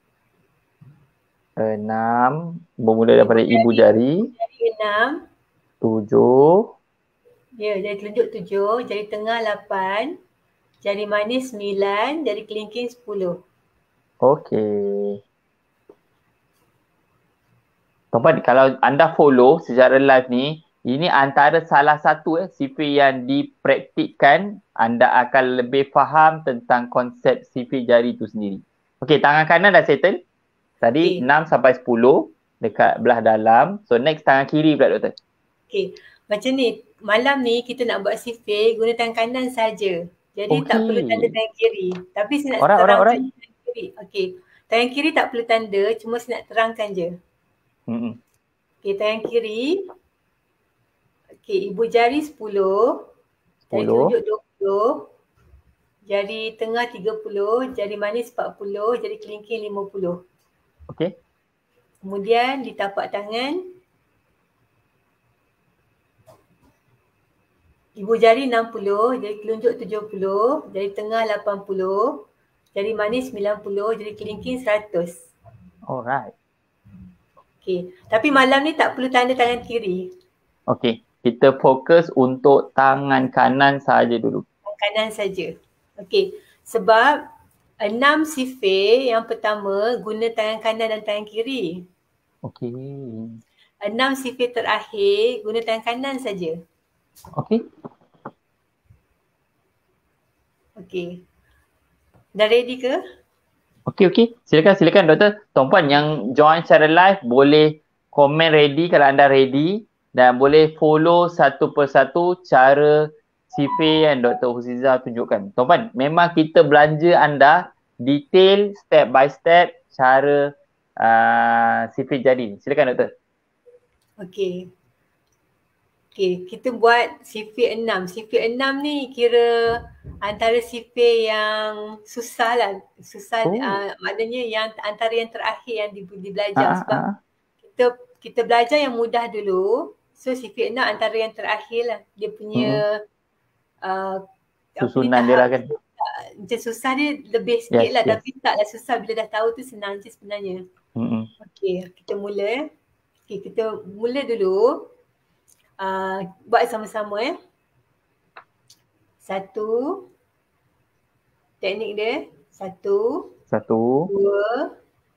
Enam. Bermula daripada ibu jari. Jari enam. Tujuh. Ya, jari telunjuk tujuh. Jari tengah lapan. Jari manis sembilan. Jari kelingking sepuluh. Okey. Tuan-puan, kalau anda follow secara live ni, ini antara salah satu eh, C P yang dipraktikkan, anda akan lebih faham tentang konsep C P jari itu sendiri. Okey, tangan kanan dah settle. Tadi okay. enam sampai sepuluh dekat belah dalam. So next tangan kiri pula doktor. Okey, macam ni. Malam ni kita nak buat C P guna tangan kanan saja. Jadi okay. tak perlu tanda tangan kiri. Tapi saya nak alright, terangkan alright, alright. tangan kiri. Okey, tangan kiri tak perlu tanda. Cuma saya nak terangkan je. Mm-mm. Okey, tangan kiri. Okey, ibu jari sepuluh. Jari telunjuk dua puluh. Jari tengah tiga puluh. Jari manis empat puluh. Jari kelingking lima puluh. Okey. Kemudian di tapak tangan, ibu jari enam puluh, jari telunjuk tujuh puluh, jari tengah lapan puluh, jari manis sembilan puluh, jari kelingking seratus. Alright. Okey, tapi malam ni tak perlu tanda tangan kiri. Okey, kita fokus untuk tangan kanan saja dulu. Tangan kanan saja. Okey, sebab enam sifir yang pertama guna tangan kanan dan tangan kiri. Okey. Enam sifir terakhir guna tangan kanan saja. Okey. Okey. Dah ready ke? Okey, okey. Silakan, silakan doktor. Tuan-puan yang join secara live boleh komen ready kalau anda ready dan boleh follow satu persatu cara sifir yang doktor Huziza tunjukkan. Tuan-puan, memang kita belanja anda detail step by step cara uh, sifir jadi. Silakan doktor. Okey. Okey, kita buat sifir enam. Sifir enam ni kira antara sifir yang susah lah. Susah, Oh. uh, maknanya yang antara yang terakhir yang di, di Ah, belajar. ah, Sebab ah. kita kita belajar yang mudah dulu. So sifir enam antara yang terakhir lah. Dia punya uh, apa ni, Susunan dia tahap lah kan. macam susah dia lebih sikit Yes, lah. yes. Tapi taklah susah bila dah tahu tu senang je sebenarnya. Mm-mm. Okey, kita mula eh. Okey, kita mula dulu. Uh, buat sama-sama eh. Satu. Teknik dia. Satu. Satu. Dua.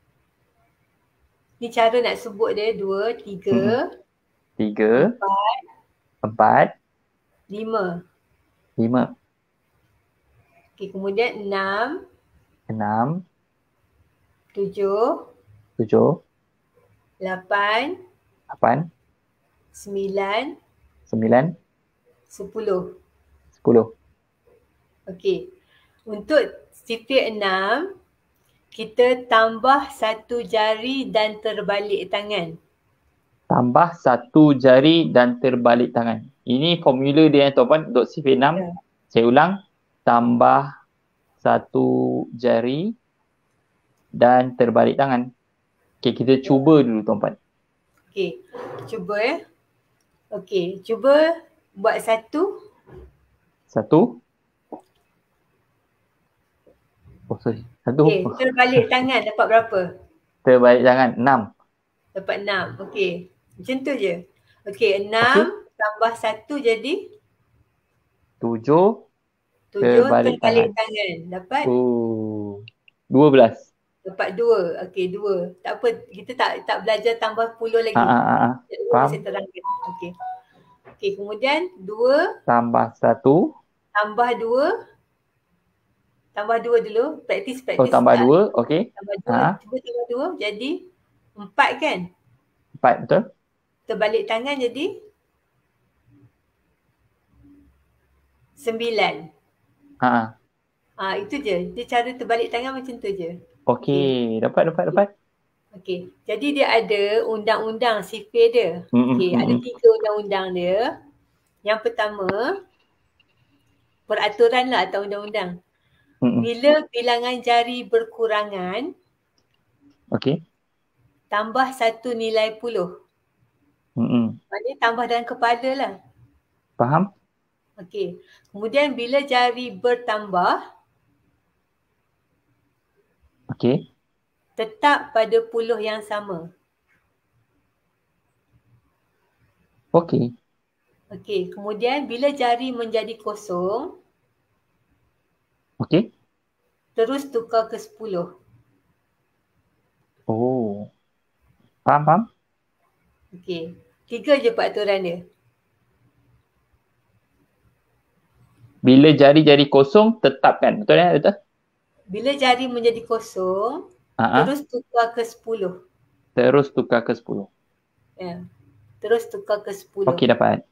Ni cara nak sebut dia. Dua. Tiga. Mm-mm. Tiga. Empat. Empat. Lima. Lima. Okey, kemudian enam. Enam. Tujuh. Tujuh. Lapan. Lapan. Sembilan. Sembilan. Sepuluh. Sepuluh. Okey. Untuk sifir enam, kita tambah satu jari dan terbalik tangan. Tambah satu jari dan terbalik tangan. Ini formula dia yang tuan-puan untuk sifir enam. Ya. Saya ulang. Tambah satu jari dan terbalik tangan. Okey, kita cuba dulu tuan-puan. Okey, cuba eh. Okey, cuba buat satu. Satu. Oh sorry. Satu. Okey, terbalik tangan dapat berapa? Terbalik tangan. Enam. Dapat enam. Okey, macam tu je. Okey, enam okay. Tambah satu jadi? Tujuh. Tujuh terbalik, terbalik tangan. tangan. Dapat? Oh. Dua belas. Dapat dua. Okey, dua. Tak apa, kita tak tak belajar tambah puluh lagi. Ha, ha, ha. Faham? Saya terangkan. Okey. Okey, kemudian dua. Tambah satu. Tambah dua. Tambah dua dulu. Praktis, praktis. Oh, tambah dua. Okey. Tambah dua. Ha. Cuba tambah dua. Jadi empat kan? Empat, betul? Terbalik tangan jadi sembilan. Ha. Ha, itu je. Dia cara terbalik tangan macam tu je. Okey. Dapat, dapat, dapat. Okey. Jadi dia ada undang-undang sifir dia. Okey. Mm-mm. Ada tiga undang-undang dia. Yang pertama, peraturan lah atau undang-undang. Mm-mm. Bila bilangan jari berkurangan, Okey. tambah satu nilai puluh. Mm-mm. Maknanya tambah dalam kepala lah. Faham? Okey. Kemudian bila jari bertambah, Okey. tetap pada puluh yang sama. Okey. Okey. Kemudian bila jari menjadi kosong, Okey. terus tukar ke sepuluh. Oh. Faham, faham? Okey. Tiga je peraturan dia. Bila jari-jari kosong, tetapkan. Betul ya, betul? Bila jari menjadi kosong, Ha-ha. terus tukar ke sepuluh. Terus tukar ke sepuluh. Ya. Terus tukar ke sepuluh. Okey, dapat.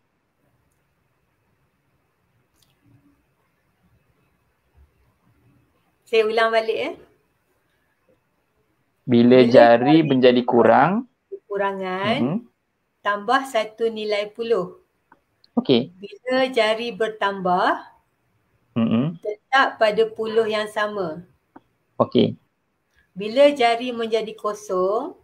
Saya ulang balik eh. Bila, Bila jari jari menjadi kurang, Kekurangan, mm-hmm. tambah satu nilai puluh. Okey. Bila jari bertambah, Mm-hmm. tetap pada puluh yang sama. Okey. Bila jari menjadi kosong,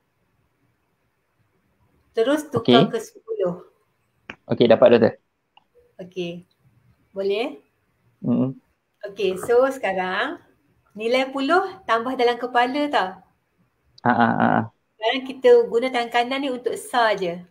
terus tukar Okey. ke sepuluh. Okey, dapat doktor. Okey. Boleh? Mm-hmm. Okey, so sekarang nilai puluh tambah dalam kepala tau. Ha, ha, ha. Sekarang kita guna tangan kanan ni untuk sah je.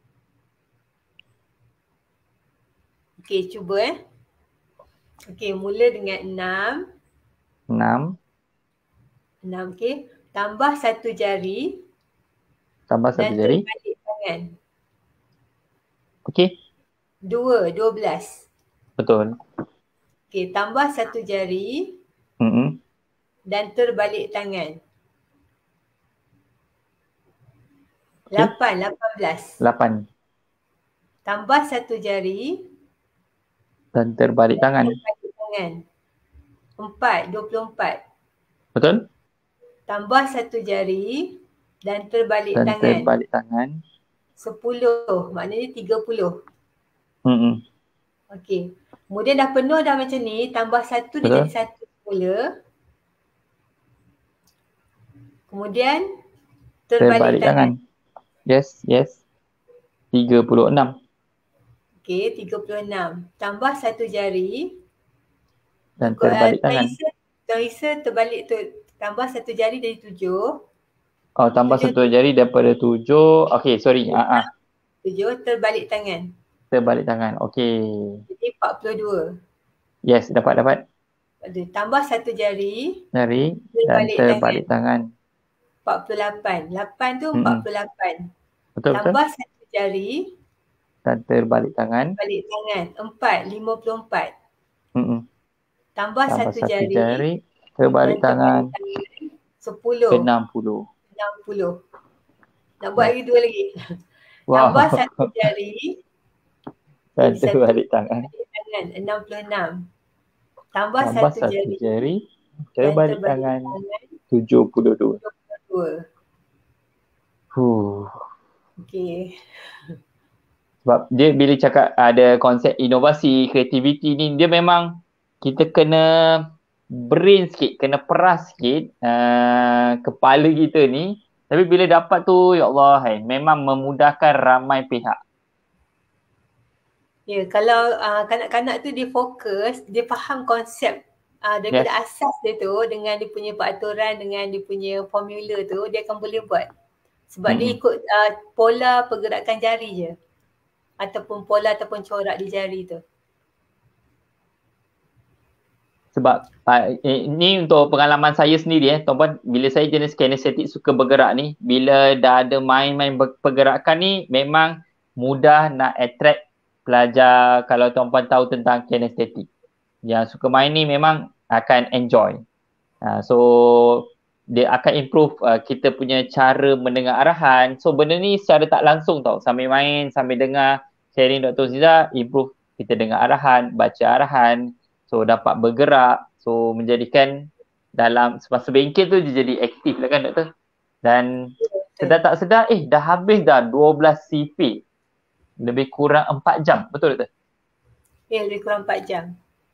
Okey, cuba eh. Okey, mula dengan enam. Enam. Enam, okey. Tambah satu jari. Tambah satu dan jari. terbalik tangan. Okey. dua, dua belas. Betul. Okey, tambah satu jari Mm-mm. dan terbalik tangan. Okey. lapan, lapan belas. lapan. Tambah satu jari Dan terbalik dan tangan. terbalik tangan. empat, dua puluh empat. Betul? Tambah satu jari dan terbalik Dan tangan. terbalik tangan. sepuluh, maknanya tiga puluh. Mm-mm. Okey. Kemudian dah penuh dah macam ni, tambah satu dia Betul. jadi satu semula. Kemudian terbalik, Terbalik tangan. tangan. Yes, yes. tiga puluh enam. Okey, tiga puluh enam. Tambah satu jari. Dan Cukup, terbalik uh, tangan. Tuan Tuan Isa terbalik tu. Tambah satu jari jadi tujuh. Oh, tambah Tujuh, satu jari daripada tujuh. Okey, sorry. Ah, ah. tujuh terbalik tangan. Terbalik tangan. Okey. Jadi empat puluh dua. Yes, dapat dapat. Tambah satu jari. Jari dan Terbalik terbalik tangan. empat puluh lapan. lapan tu Mm-mm. empat puluh lapan. Betul, betul. Tambah satu jari. Dan terbalik tangan. Balik tangan. empat, lima puluh empat. Mm-mm. Tambah, Tambah satu, satu jari. jari. Terbalik dan tangan. terbalik tangan. sepuluh. enam puluh. enam puluh. Nak buat lagi dua lagi. Wow. Tambah satu jari. Dan jadi terbalik satu tangan. tangan. enam puluh enam. Tambah, Tambah satu, satu jari. jari. dan Terbalik terbalik tangan. tangan. tujuh puluh dua. tujuh puluh dua. Huh. Okey. Sebab dia bila cakap ada konsep inovasi, kreativiti ni, dia memang kita kena brain sikit, kena peras sikit uh, kepala kita ni. Tapi bila dapat tu, ya Allah, hai, memang memudahkan ramai pihak. Ya, kalau uh, kanak-kanak tu dia fokus, dia faham konsep uh, daripada Yes. asas dia tu dengan dia punya peraturan, dengan dia punya formula tu, dia akan boleh buat. Sebab Mm-mm. dia ikut uh, pola pergerakan jari je. Ataupun pola ataupun corak di jari tu. Sebab uh, ini untuk pengalaman saya sendiri eh, tuan-puan, bila saya jenis kinestetik suka bergerak ni, bila dah ada main-main pergerakan ni, memang mudah nak attract pelajar kalau tuan-puan tahu tentang kinestetik. Yang suka main ni memang akan enjoy. Uh, so dia akan improve uh, kita punya cara mendengar arahan. So benda ni secara tak langsung tau, sambil main, sambil dengar sharing Doktor Ziza, improve kita dengar arahan, baca arahan, so dapat bergerak, so menjadikan dalam semasa bengkel tu dia jadi aktif lah kan doktor. Dan sedar tak sedar eh dah habis dah dua belas C P, lebih kurang empat jam, betul doktor? Ya, lebih kurang empat jam.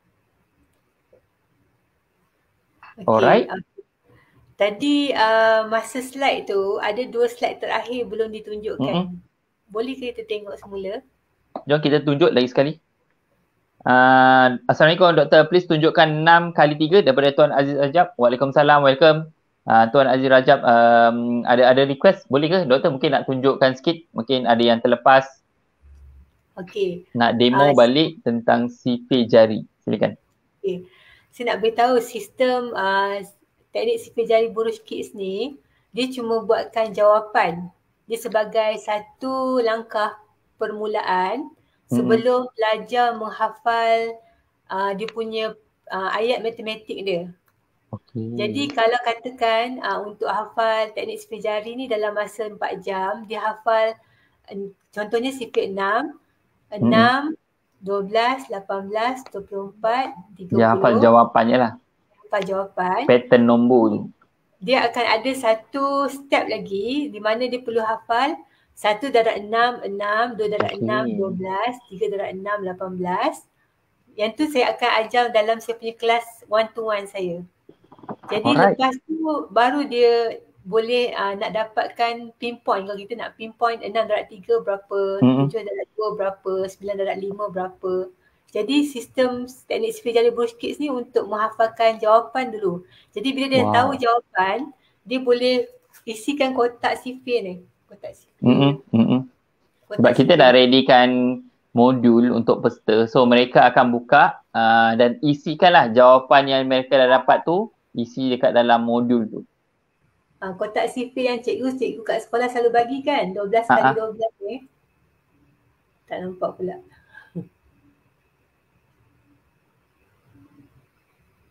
Okay. Alright. Uh, tadi uh, masa slide tu ada dua slide terakhir belum ditunjukkan. Mm-hmm. Boleh kita tengok semula? Jom kita tunjuk lagi sekali. Uh, Assalamualaikum doktor, please tunjukkan enam kali tiga daripada Tuan Aziz Rajab. Waalaikumsalam, welcome. Uh, Tuan Aziz Rajab, um, ada ada request, boleh ke doktor mungkin nak tunjukkan sikit, mungkin ada yang terlepas. Okey. Nak demo uh, balik tentang C P jari, silakan. Okey. Saya nak beritahu sistem uh, teknik C P jari Buruj Kids ni, dia cuma buatkan jawapan. Dia sebagai satu langkah permulaan sebelum mm-hmm. pelajar menghafal uh, dia punya uh, ayat matematik dia. Okay. Jadi kalau katakan uh, untuk hafal teknik C P jari ni dalam masa empat jam, dia hafal uh, contohnya C P enam, enam, dua belas, lapan belas, dua puluh empat, tiga puluh. Dia hafal jawapannya lah. Hafal jawapan. Pattern nombor tu. Dia akan ada satu step lagi di mana dia perlu hafal satu darab enam, enam, dua darab okay. enam, dua belas, tiga darab enam, lapan belas. Yang tu saya akan ajar dalam saya punya kelas one to one saya. Jadi Alright. lepas tu baru dia boleh uh, nak dapatkan pinpoint. Kalau kita nak pinpoint enam darab tiga berapa, mm-hmm. tujuh darab dua berapa, sembilan darab lima berapa. Jadi sistem teknik C P jari Buruj Kids ni untuk menghafalkan jawapan dulu. Jadi bila dia wow. tahu jawapan, dia boleh isikan kotak C P ni. Kotak C P. Mm-hmm. Mm-hmm. Kotak Sebab C P. Kita dah readykan modul untuk peserta. So mereka akan buka uh, dan isikanlah jawapan yang mereka dah dapat tu, isi dekat dalam modul tu. Uh, kotak C P yang cikgu, cikgu kat sekolah selalu bagi kan, dua belas kali dua belas ni. Tak nampak pula.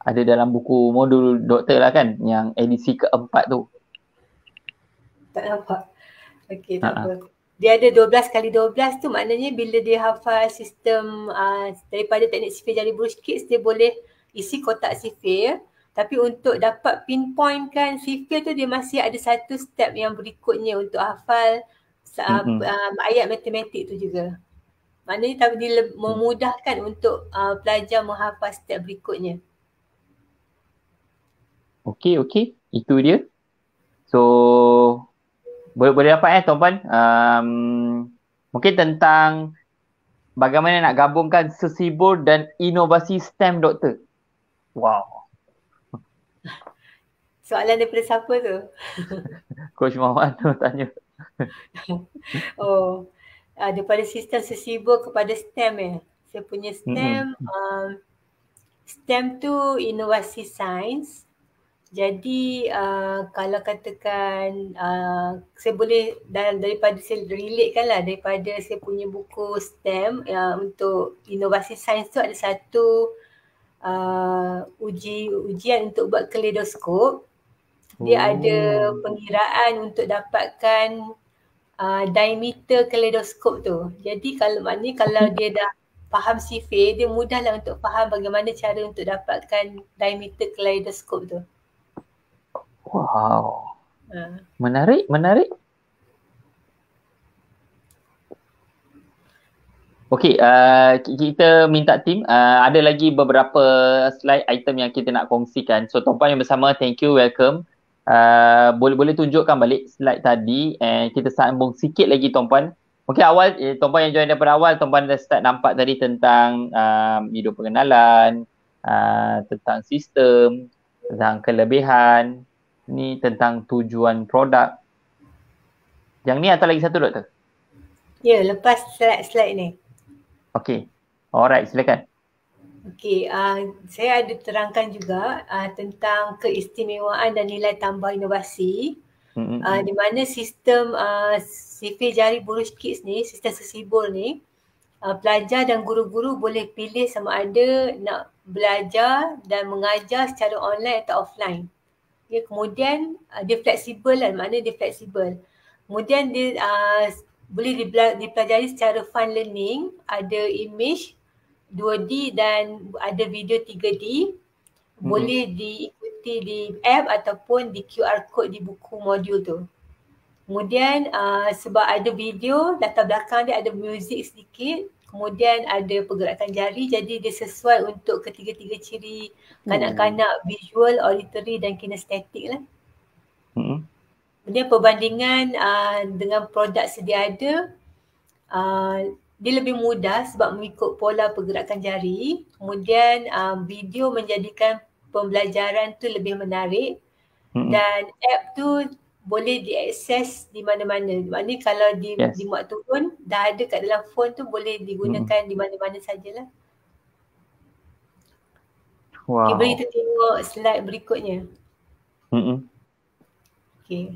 ada dalam buku modul doktor lah kan, yang edisi keempat tu. Tak nampak. Okey, tak Ha-ha. apa. Dia ada dua belas kali dua belas tu, maknanya bila dia hafal sistem uh, daripada teknik sifir jari buruj kids, dia boleh isi kotak sifir. Tapi untuk dapat pinpoint kan sifir tu, dia masih ada satu step yang berikutnya untuk hafal uh, Mm-mm. uh, ayat matematik tu juga. Maknanya dia memudahkan untuk uh, pelajar menghafal step berikutnya. Okey, okey. Itu dia. So, boleh, boleh dapat eh Tuan Puan. Um, mungkin tentang bagaimana nak gabungkan sesibur dan inovasi STEM doktor. Wow. Soalan daripada siapa tu? Coach Muhammad tu tanya. Oh, uh, daripada sistem sesibur kepada STEM eh. Saya punya STEM, Mm-mm. um, STEM tu inovasi sains. Jadi uh, kalau katakan uh, saya boleh dar- daripada saya relate kan lah, daripada saya punya buku STEM uh, untuk inovasi sains tu ada satu uh, uji ujian untuk buat kaleidoskop. Dia ada Oh. pengiraan untuk dapatkan uh, diameter kaleidoskop tu. Jadi kalau maknanya kalau dia dah faham sifir, dia mudahlah untuk faham bagaimana cara untuk dapatkan diameter kaleidoskop tu. Wow. Ha. Menarik, menarik. Okey, uh, kita minta tim. Uh, ada lagi beberapa slide item yang kita nak kongsikan. So, Tuan Puan yang bersama, thank you, welcome. Uh, boleh boleh tunjukkan balik slide tadi and kita sambung sikit lagi Tuan Puan. Okey, awal eh, Tuan Puan yang join daripada awal, Tuan Puan dah start nampak tadi tentang um, video pengenalan, uh, tentang sistem, tentang kelebihan, ni tentang tujuan produk. Yang ni atau lagi satu doktor? Ya, lepas slide-slide ni. Okey. Alright, silakan. Okey, uh, saya ada terangkan juga uh, tentang keistimewaan dan nilai tambah inovasi. Mm-hmm. Uh, di mana sistem uh, sifir jari buruj kids ni, sistem sesibur ni, uh, pelajar dan guru-guru boleh pilih sama ada nak belajar dan mengajar secara online atau offline. Ya, kemudian uh, dia fleksibel lah, maknanya dia fleksibel. Kemudian dia uh, boleh dipelajari secara fun learning, ada image dua D dan ada video tiga D. Boleh mm-hmm. diikuti di app ataupun di Q R code di buku modul tu. Kemudian uh, sebab ada video, latar belakang dia ada muzik sedikit. Kemudian ada pergerakan jari, jadi dia sesuai untuk ketiga-tiga ciri kanak-kanak, visual, auditory dan kinestetik lah. Mm-hmm. Kemudian perbandingan uh, dengan produk sedia ada, uh, dia lebih mudah sebab mengikut pola pergerakan jari. Kemudian uh, video menjadikan pembelajaran tu lebih menarik. Mm-hmm. Dan app tu boleh diakses di mana-mana. Maknanya kalau di, yes. dimuat turun, dah ada kat dalam phone tu, boleh digunakan mm-hmm. di mana-mana sajalah. Wow. Okay, boleh kita tengok slide berikutnya. Mm-hmm. Okay.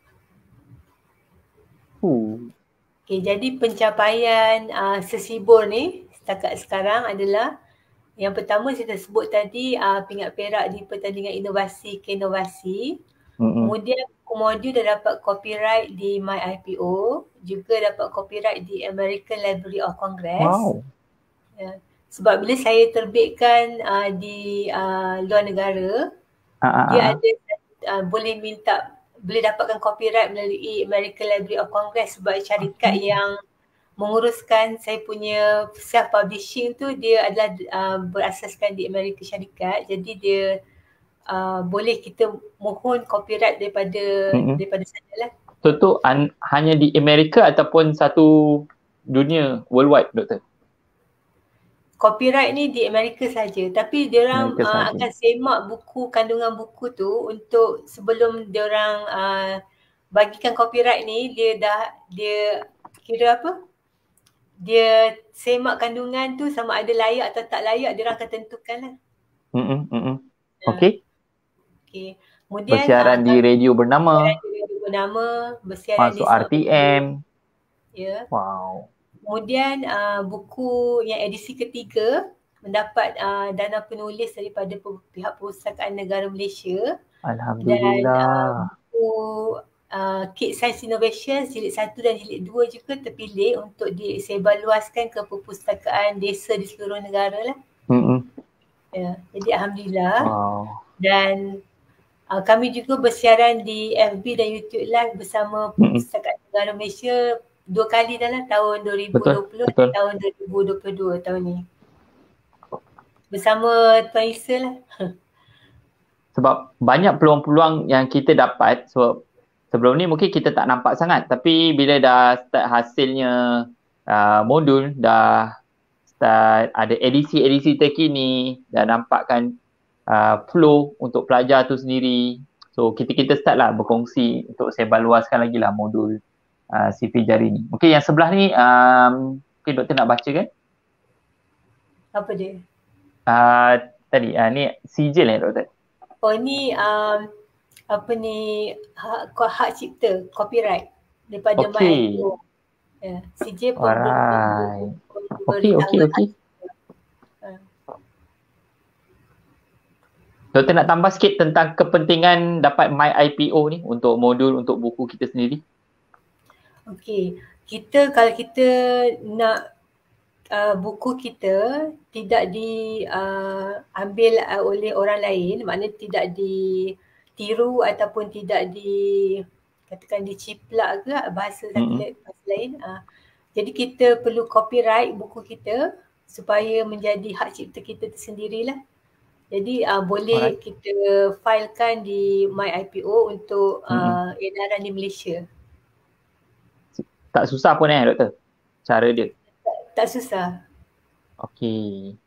Uh. Okay, jadi pencapaian uh, sesibur ni setakat sekarang adalah yang pertama saya sebut tadi uh, pingat perak di pertandingan inovasi ke inovasi. Mm-hmm. Kemudian modul dah dapat copyright di My I P O, juga dapat copyright di American Library of Congress. Wow. Ya. Sebab bila saya terbitkan uh, di uh, luar negara, uh-huh. dia ada uh, boleh minta boleh dapatkan copyright melalui American Library of Congress sebab syarikat okay. yang menguruskan saya punya self publishing tu dia adalah uh, berasaskan di Amerika Syarikat. Jadi dia uh, boleh kita mohon copyright daripada mm-hmm. daripada sana lah. So tu an- hanya di Amerika ataupun satu dunia worldwide doktor? Copyright ni di Amerika saja, tapi diorang uh, akan semak buku, kandungan buku tu untuk sebelum diorang uh, bagikan copyright ni, dia dah dia kira apa? Dia semak kandungan tu sama ada layak atau tak layak, diorang akan tentukan lah. Mm-mm, mm-mm. Okey. Okey. Kemudian bersiaran uh, di radio bernama. Bersiaran di radio bernama, bersiaran masuk di R T M. Ya. Wow. Kemudian uh, buku yang edisi ketiga mendapat uh, dana penulis daripada pihak Perpustakaan Negara Malaysia. Alhamdulillah. Dan uh, buku uh, Kids Science Innovation jilid satu dan jilid dua juga terpilih untuk disebarluaskan ke perpustakaan desa di seluruh negara lah. Mm-mm. Ya, jadi Alhamdulillah. Wow. Dan uh, kami juga bersiaran di F B dan YouTube Live bersama Perpustakaan Negara Malaysia dua kali dah lah, tahun dua ribu dua puluh betul, betul. dan tahun dua ribu dua puluh dua tahun ni. Bersama Tuan Isa lah. Sebab banyak peluang-peluang yang kita dapat. So, sebelum ni mungkin kita tak nampak sangat. Tapi bila dah start hasilnya uh, modul, dah start ada edisi-edisi terkini, dah nampakkan uh, flow untuk pelajar tu sendiri. So, kita-kita start lah berkongsi untuk sebarluaskan lagi lah modul uh, C V Jari ni. Mungkin yang sebelah ni, um, mungkin doktor nak baca kan? Apa dia? Uh, tadi, uh, ni sijil eh doktor? Oh ni um, apa ni hak, hak cipta, copyright daripada okay. My I P O. Ya, C J Alright. Okey, okey, okey. Doktor nak tambah sikit tentang kepentingan dapat My I P O ni untuk modul, untuk buku kita sendiri? Okey, kita kalau kita nak uh, buku kita tidak diambil uh, uh, oleh orang lain, maknanya tidak ditiru ataupun tidak di katakan diciplak ke bahasa mm-hmm. bahasa lain. Uh, jadi kita perlu copyright buku kita supaya menjadi hak cipta kita tersendirilah. Jadi uh, boleh Alright. kita filekan di My I P O untuk uh, mm-hmm. edaran di Malaysia. Tak susah pun eh doktor, cara dia? Tak, tak susah. Okey.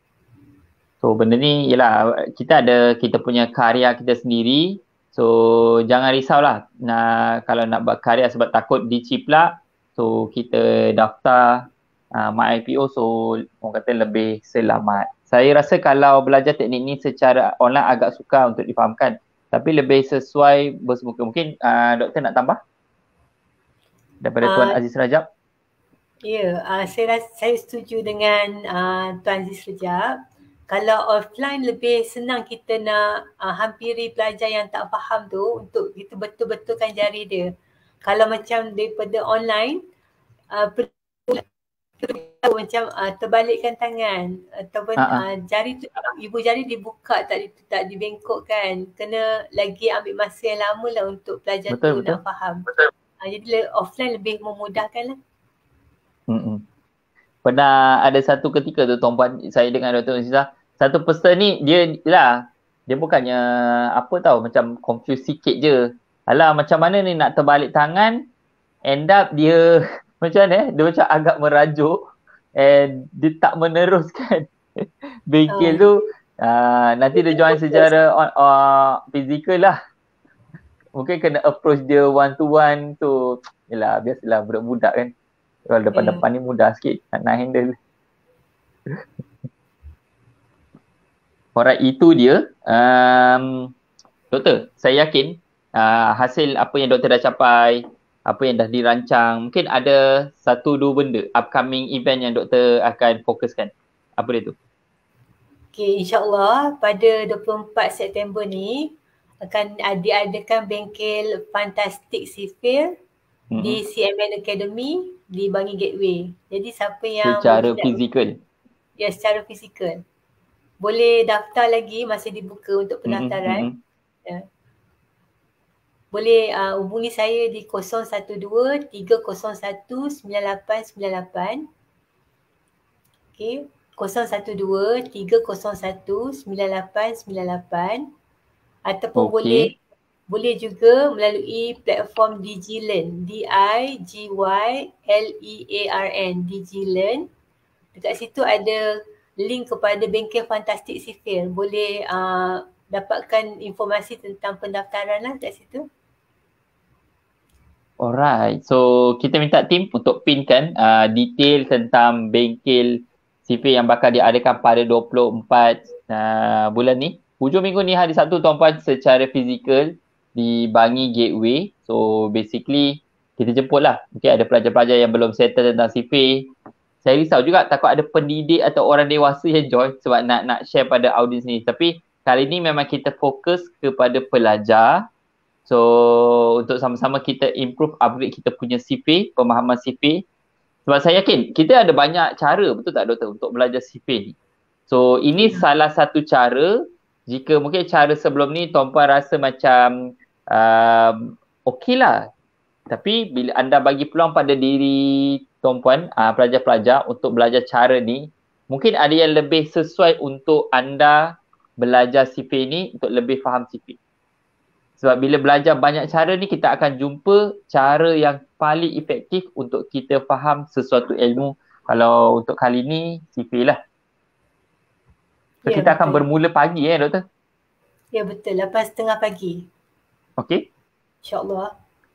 So benda ni ialah kita ada kita punya karya kita sendiri. So jangan risaulah nak, kalau nak buat karya sebab takut diciplak. So kita daftar uh, My I P O, so orang kata lebih selamat. Saya rasa kalau belajar teknik ni secara online agak sukar untuk difahamkan. Tapi lebih sesuai bersemuka. Mungkin uh, doktor nak tambah? Daripada uh, Tuan Aziz Rajab. Ya, yeah, uh, saya rasa, saya setuju dengan uh, Tuan Aziz Rajab. Kalau offline lebih senang kita nak uh, hampiri pelajar yang tak faham tu untuk kita betul-betulkan jari dia. Kalau macam daripada online, uh, macam uh, terbalikkan tangan ataupun uh-huh. uh, jari tu, ibu jari dibuka, tak, di, tak dibengkokkan. Kena lagi ambil masa yang lama lah untuk pelajar betul, tu betul. nak faham. Betul. Uh, jadi offline lebih memudahkan lah. Mm-mm. Pernah ada satu ketika tu Tuan Puan, saya dengan Doktor Aziza, satu peserta ni dia lah, dia bukannya apa tahu, macam confuse sikit je. Alah macam mana ni nak terbalik tangan, end up dia macam mana eh, dia macam agak merajuk and dia tak meneruskan bengkel uh. tu. Uh, nanti dia join secara on, uh, physical lah. Mungkin kena approach dia one to one tu. Yelah biasalah budak-budak kan. Kalau depan-depan hmm. ni mudah sikit nak, nak handle. Alright, itu dia. Um, doktor, saya yakin uh, hasil apa yang doktor dah capai, apa yang dah dirancang, mungkin ada satu dua benda upcoming event yang doktor akan fokuskan. Apa dia tu? Okay, insyaAllah pada dua puluh empat September ni akan diadakan bengkel Fantastic Sifil mm-hmm. di C M N Academy di Bangi Gateway. Jadi siapa yang secara fizikal? Ya, secara fizikal. Boleh daftar lagi, masih dibuka untuk pendaftaran. Mm-hmm. Ya. Boleh uh, hubungi saya di kosong satu dua tiga kosong satu sembilan lapan sembilan lapan. Okey, kosong satu dua tiga kosong satu sembilan lapan sembilan lapan, ataupun okay. boleh boleh juga melalui platform DigiLearn, D I G Y L E A R N, DigiLearn. Dekat situ ada link kepada bengkel Fantastic Sifil. Boleh uh, dapatkan informasi tentang pendaftaran lah dekat situ. Alright, so kita minta tim untuk pinkan uh, detail tentang bengkel sifil yang bakal diadakan pada dua puluh empat uh, bulan ni. Hujung minggu ni hari Sabtu Tuan Puan secara fizikal di Bangi Gateway. So basically kita jemput lah. Mungkin ada pelajar-pelajar yang belum settle tentang sifil. saya risau juga takut ada pendidik atau orang dewasa yang join sebab nak nak share pada audiens ni. Tapi kali ni memang kita fokus kepada pelajar. So untuk sama-sama kita improve, upgrade kita punya C P, pemahaman C P. Sebab saya yakin kita ada banyak cara, betul tak doktor, untuk belajar C P ni. So ini yeah. salah satu cara. Jika mungkin cara sebelum ni tuan-puan rasa macam um, okey lah. Tapi bila anda bagi peluang pada diri tuan-puan, uh, pelajar-pelajar untuk belajar cara ni, mungkin ada yang lebih sesuai untuk anda belajar C P ni untuk lebih faham C P. Sebab bila belajar banyak cara ni, kita akan jumpa cara yang paling efektif untuk kita faham sesuatu ilmu. Kalau untuk kali ni, C P lah. So, ya, kita betul. Akan bermula pagi eh doktor? Ya betul, lapan setengah pagi. Okey. InsyaAllah.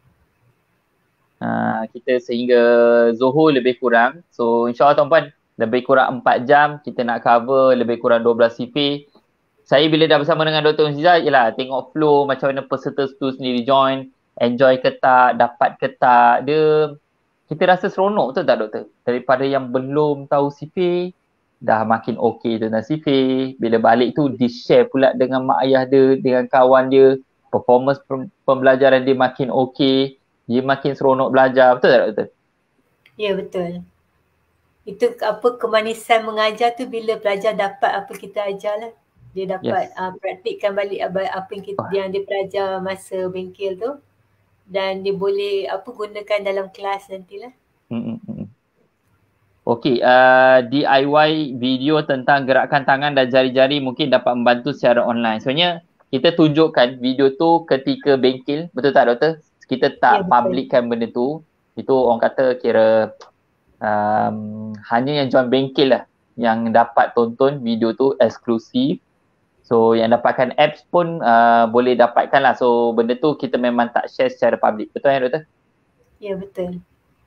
Uh, kita sehingga Zuhur lebih kurang. So insyaAllah tuan-puan, lebih kurang empat jam kita nak cover lebih kurang dua belas C P. Saya bila dah bersama dengan Doktor Huziza, ialah tengok flow macam mana peserta tu sendiri join, enjoy ke tak, dapat ke tak. Dia, kita rasa seronok betul tak doktor? Daripada yang belum tahu C P, dah makin okey tentang C P. Bila balik tu di-share pula dengan mak ayah dia, dengan kawan dia. Performance pembelajaran dia makin okey. Dia makin seronok belajar. Betul tak doktor? Ya betul. Itu apa kemanisan mengajar tu bila pelajar dapat apa kita ajar lah. Dia dapat yes. uh, praktikkan balik apa yang, kita, yang dia pelajar masa bengkel tu. Dan dia boleh apa gunakan dalam kelas nantilah. Mm-mm. Okey, uh, D I Y video tentang gerakan tangan dan jari-jari mungkin dapat membantu secara online. Sebenarnya kita tunjukkan video tu ketika bengkel, betul tak doktor? Kita tak ya, publikkan benda tu. Itu orang kata kira um, hanya yang join bengkel lah yang dapat tonton video tu eksklusif. So yang dapatkan apps pun uh, boleh dapatkan lah. So benda tu kita memang tak share secara publik. Betul ya doktor? Ya betul.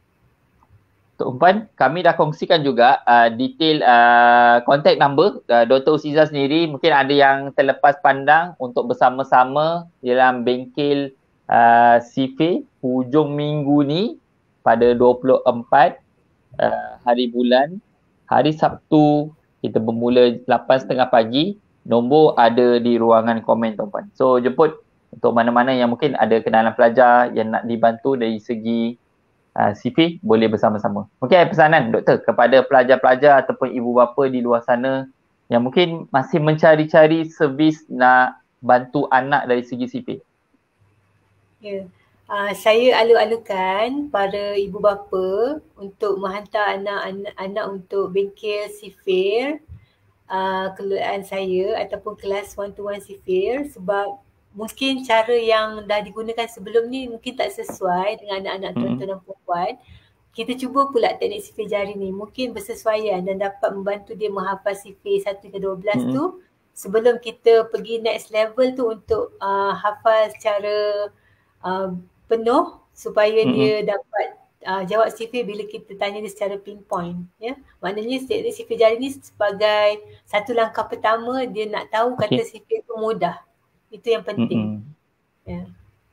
Untuk umpan, kami dah kongsikan juga uh, detail uh, contact number uh, Doktor Huziza sendiri. Mungkin ada yang terlepas pandang untuk bersama-sama dalam bengkel uh, C P hujung minggu ni pada dua puluh empat uh, hari bulan. Hari Sabtu kita bermula lapan tiga puluh pagi. Nombor ada di ruangan komen tuan-puan. So jemput untuk mana-mana yang mungkin ada kenalan pelajar yang nak dibantu dari segi Uh, C P, boleh bersama-sama. Mungkin ada pesanan doktor kepada pelajar-pelajar ataupun ibu bapa di luar sana yang mungkin masih mencari-cari servis nak bantu anak dari segi C P. Ya, yeah. uh, saya alu-alukan para ibu bapa untuk menghantar anak-anak anak untuk bengkel C F I R uh, keluargaan saya ataupun kelas one to one C F I R sebab mungkin cara yang dah digunakan sebelum ni mungkin tak sesuai dengan anak-anak hmm. tuan-tuan dan puan. Kita cuba pula teknik C F I R jari ni mungkin bersesuaian dan dapat membantu dia menghafal C F I R satu hingga dua belas hmm. tu sebelum kita pergi next level tu untuk uh, hafal secara uh, penuh supaya hmm. dia dapat uh, jawab C F I R bila kita tanya dia secara pinpoint. Ya? Maknanya teknik C F I R jari ni sebagai satu langkah pertama dia nak tahu okay. kata C F I R tu mudah. Itu yang penting. Mm-hmm. Yeah.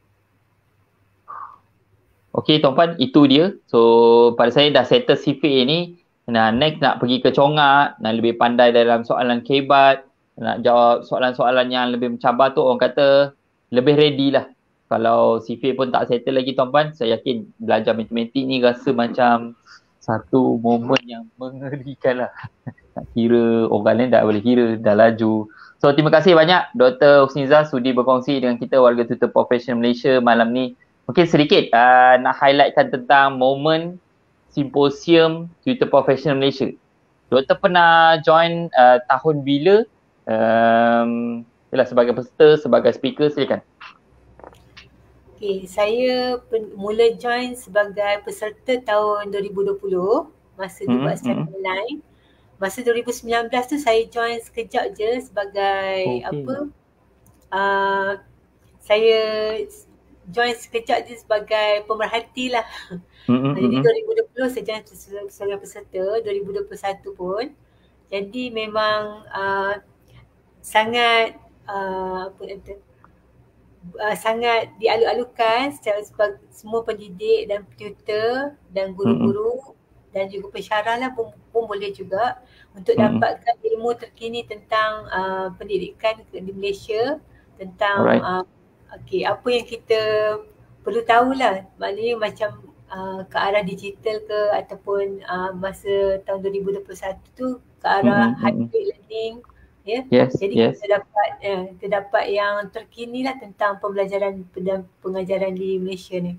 Okey tuan-puan, itu dia. So pada saya dah settle C F I R ni. Nah, next nak pergi ke Congak, nak lebih pandai dalam soalan kebat, nak jawab soalan-soalan yang lebih mencabar tu orang kata lebih ready lah. Kalau C F I R pun tak settle lagi tuan-puan, saya yakin belajar matematik ni rasa macam satu momen yang mengerikan lah. Nak kira orang lain tak boleh kira, dah laju. So terima kasih banyak Doktor Huziza sudi berkongsi dengan kita warga tutor profesional Malaysia malam ni. Mungkin sedikit uh, nak highlightkan tentang momen simposium tutor profesional Malaysia. Doktor pernah join uh, tahun bila? Um, yalah, sebagai peserta, sebagai speaker, silakan. Okay, saya pen- mula join sebagai peserta tahun dua ribu dua puluh masa mm-hmm. dibuat secara online. Masa dua ribu sembilan belas tu saya join sekejap je sebagai okay. apa uh, saya join sekejap je sebagai pemerhati lah. Mm-hmm. Jadi dua ribu dua puluh saya join sebagai peserta, dua ribu dua puluh satu pun. Jadi memang uh, sangat uh, apa kata uh, sangat dialu-alukan secara semua pendidik dan tutor dan guru-guru. Mm-hmm. dan juga pensyarah lah pun, pun boleh juga untuk Mm-mm. dapatkan ilmu terkini tentang uh, pendidikan di Malaysia, tentang Alright. uh, okay, apa yang kita perlu tahulah, maknanya macam uh, ke arah digital ke ataupun uh, masa tahun dua ribu dua puluh satu tu ke arah Mm-mm. hybrid learning, ya. Yes, Jadi yes. kita dapat eh, kita dapat yang terkini lah tentang pembelajaran dan pengajaran di Malaysia ni.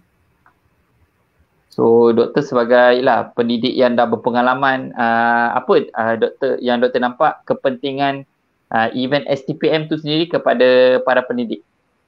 So doktor sebagai lah pendidik yang dah berpengalaman, uh, apa uh, doktor yang doktor nampak kepentingan uh, event S T P M tu sendiri kepada para pendidik?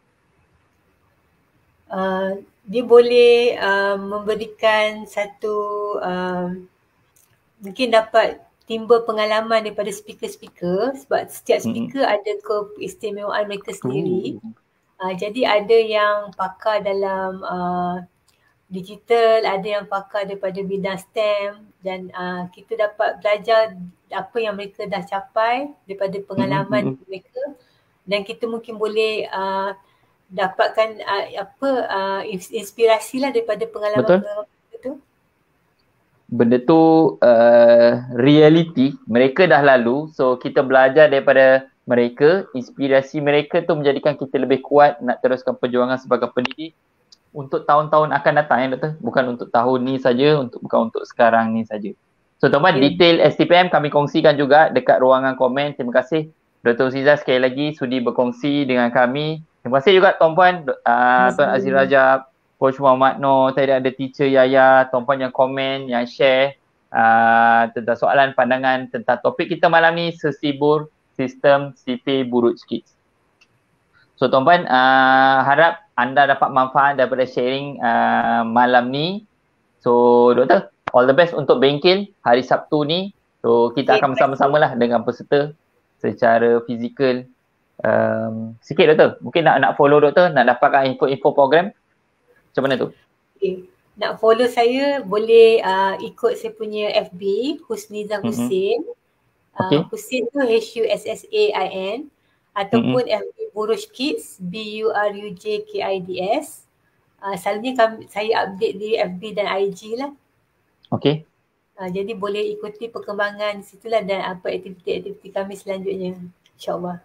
Uh, dia boleh uh, memberikan satu uh, mungkin dapat timbul pengalaman daripada speaker-speaker, sebab setiap speaker mm-hmm. ada keistimewaan mereka sendiri. Uh, jadi ada yang pakar dalam uh, digital, ada yang pakar daripada bidang STEM, dan uh, kita dapat belajar apa yang mereka dah capai daripada pengalaman mm-hmm. mereka, dan kita mungkin boleh uh, dapatkan uh, apa uh, inspirasi lah daripada pengalaman-pengalaman itu. Benda tu uh, reality, mereka dah lalu, so kita belajar daripada mereka, inspirasi mereka tu menjadikan kita lebih kuat nak teruskan perjuangan sebagai pendidik untuk tahun-tahun akan datang ya doktor, bukan untuk tahun ni saja, untuk bukan untuk sekarang ni saja. So tuan-tuan, yeah. detail S T P M kami kongsikan juga dekat ruangan komen. Terima kasih Doktor Uziza sekali lagi sudi berkongsi dengan kami. Terima kasih juga tuan-puan, uh, Tuan Aziz Rajab, Coach Muhammad Noor, tadi ada teacher Yaya, tuan-puan yang komen, yang share uh, tentang soalan pandangan tentang topik kita malam ni, sesibur sistem C P Buruj Kids. So tuan-puan, uh, harap anda dapat manfaat daripada sharing uh, malam ni. So doktor, all the best untuk bengkel hari Sabtu ni. So kita okay, akan bersama-sama lah dengan peserta secara fizikal. Um, sikit doktor, mungkin nak nak follow doktor, nak dapatkan info-info program. Macam mana tu? Okay. Nak follow saya boleh uh, ikut saya punya F B, Husniza Husin. Mm-hmm. Okay. Uh, Husin tu H U S S A I N. Ataupun mm-hmm. F B Buruj Kids, B U R U J K I D S. Uh, selalunya kami, saya update di F B dan I G lah. Okay. Uh, jadi boleh ikuti perkembangan di situlah dan apa aktiviti-aktiviti kami selanjutnya, insyaAllah.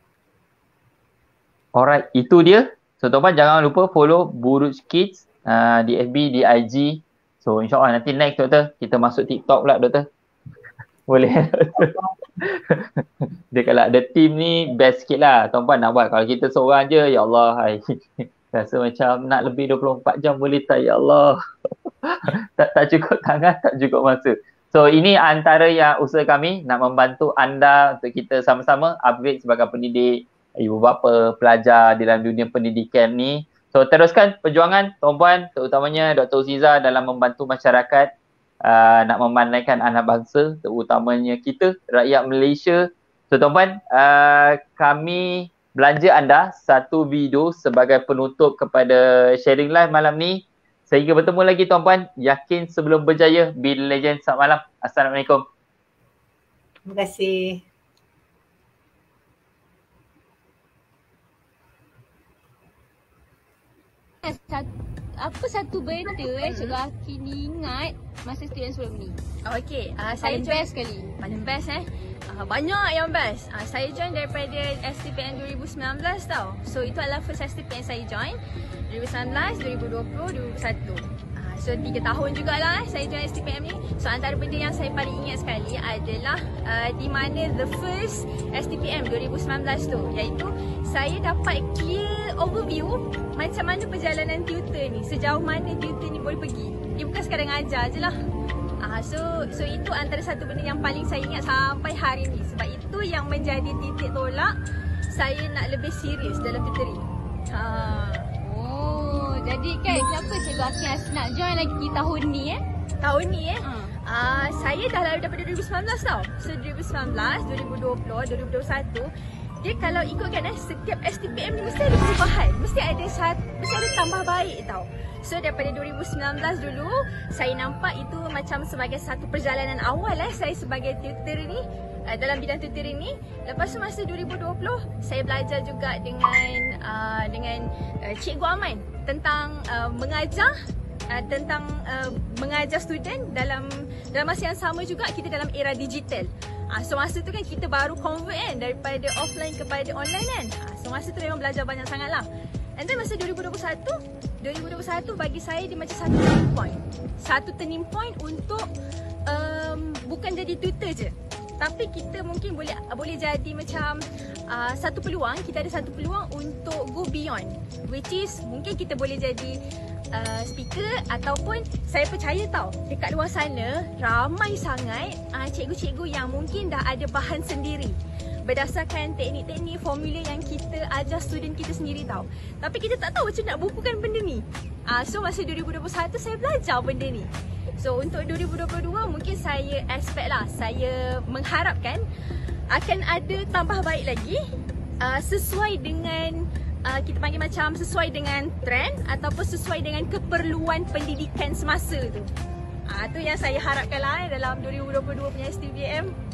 Alright, itu dia. So tuan-tuan jangan lupa follow Buruj Kids uh, di F B, di I G. So insyaAllah nanti next doktor, kita masuk TikTok pula doktor. Boleh. Dia kalau ada team ni best sikit lah tuan-puan nak buat. Kalau kita seorang je, ya Allah, hai. Rasa macam nak lebih dua puluh empat jam boleh tak, ya Allah. tak, tak cukup tangan, tak cukup masa. So ini antara yang usaha kami nak membantu anda untuk kita sama-sama upgrade sebagai pendidik, ibu bapa, pelajar dalam dunia pendidikan ni. So teruskan perjuangan tuan-puan, terutamanya Doktor Uziza dalam membantu masyarakat Uh, nak memandaikan anak bangsa, terutamanya kita, rakyat Malaysia. So tuan-puan, uh, kami belanja anda satu video sebagai penutup kepada sharing live malam ni. Sehingga bertemu lagi tuan-puan, yakin sebelum berjaya, Be The Legend. Selamat malam. Assalamualaikum. Terima kasih. Apa satu benda eh Cik Laki ni ingat masa student sebelum ni? Oh, okay. Uh, saya paling join, best sekali. Paling best eh. Uh, banyak yang best. Uh, saya join daripada S T P M dua ribu sembilan belas tau. So itu adalah first S T P M saya join. dua ribu sembilan belas, dua ribu dua puluh, dua ribu dua puluh satu. Uh, so tiga tahun jugalah eh saya join S T P M ni. So antara benda yang saya paling ingat sekali adalah uh, di mana the first S T P M dua ribu sembilan belas tu, iaitu saya dapat clear overview macam mana perjalanan tutor ni, sejauh mana tutor ni boleh pergi. Dia bukan sekadar ngajar je lah. Ah, so, so itu antara satu benda yang paling saya ingat sampai hari ni. Sebab itu yang menjadi titik tolak saya nak lebih serius dalam tutoring. Ha. Oh, jadi kan kenapa Cikgu Akin nak join lagi tahun ni eh? Tahun ni eh? Ha. Uh, saya dah lalu daripada dua ribu sembilan belas tau. So dua ribu sembilan belas, dua ribu dua puluh, dua ribu dua puluh satu, dia kalau ikutkan eh, setiap S T P M ni mesti ada perubahan. Mesti ada satu, mesti ada tambah baik tau. So daripada dua ribu sembilan belas dulu, saya nampak itu macam sebagai satu perjalanan awal eh, saya sebagai tutor ni, uh, dalam bidang tutoring ni. Lepas tu masa dua ribu dua puluh, saya belajar juga dengan uh, dengan uh, Cikgu Aman tentang uh, mengajar, uh, tentang uh, mengajar student dalam dalam masa yang sama juga kita dalam era digital. Ah, so masa tu kan kita baru convert kan daripada offline kepada online kan. Ah, so masa tu memang belajar banyak sangat lah. And then masa dua ribu dua puluh satu, dua ribu dua puluh satu bagi saya dia macam satu turning point. Satu turning point untuk um, bukan jadi tutor je. Tapi kita mungkin boleh boleh jadi macam uh, satu peluang, kita ada satu peluang untuk go beyond. Which is mungkin kita boleh jadi Uh, speaker ataupun saya percaya tau dekat luar sana ramai sangat uh, cikgu-cikgu yang mungkin dah ada bahan sendiri berdasarkan teknik-teknik formula yang kita ajar student kita sendiri tau. Tapi kita tak tahu macam nak bukukan benda ni. Uh, so masa dua ribu dua puluh satu saya belajar benda ni. So untuk dua ribu dua puluh dua mungkin saya expect lah, saya mengharapkan akan ada tambah baik lagi uh, sesuai dengan Uh, kita panggil macam sesuai dengan trend ataupun sesuai dengan keperluan pendidikan semasa tu. Ah, uh, tu yang saya harapkan lah eh, dalam dua ribu dua puluh dua punya S T B M.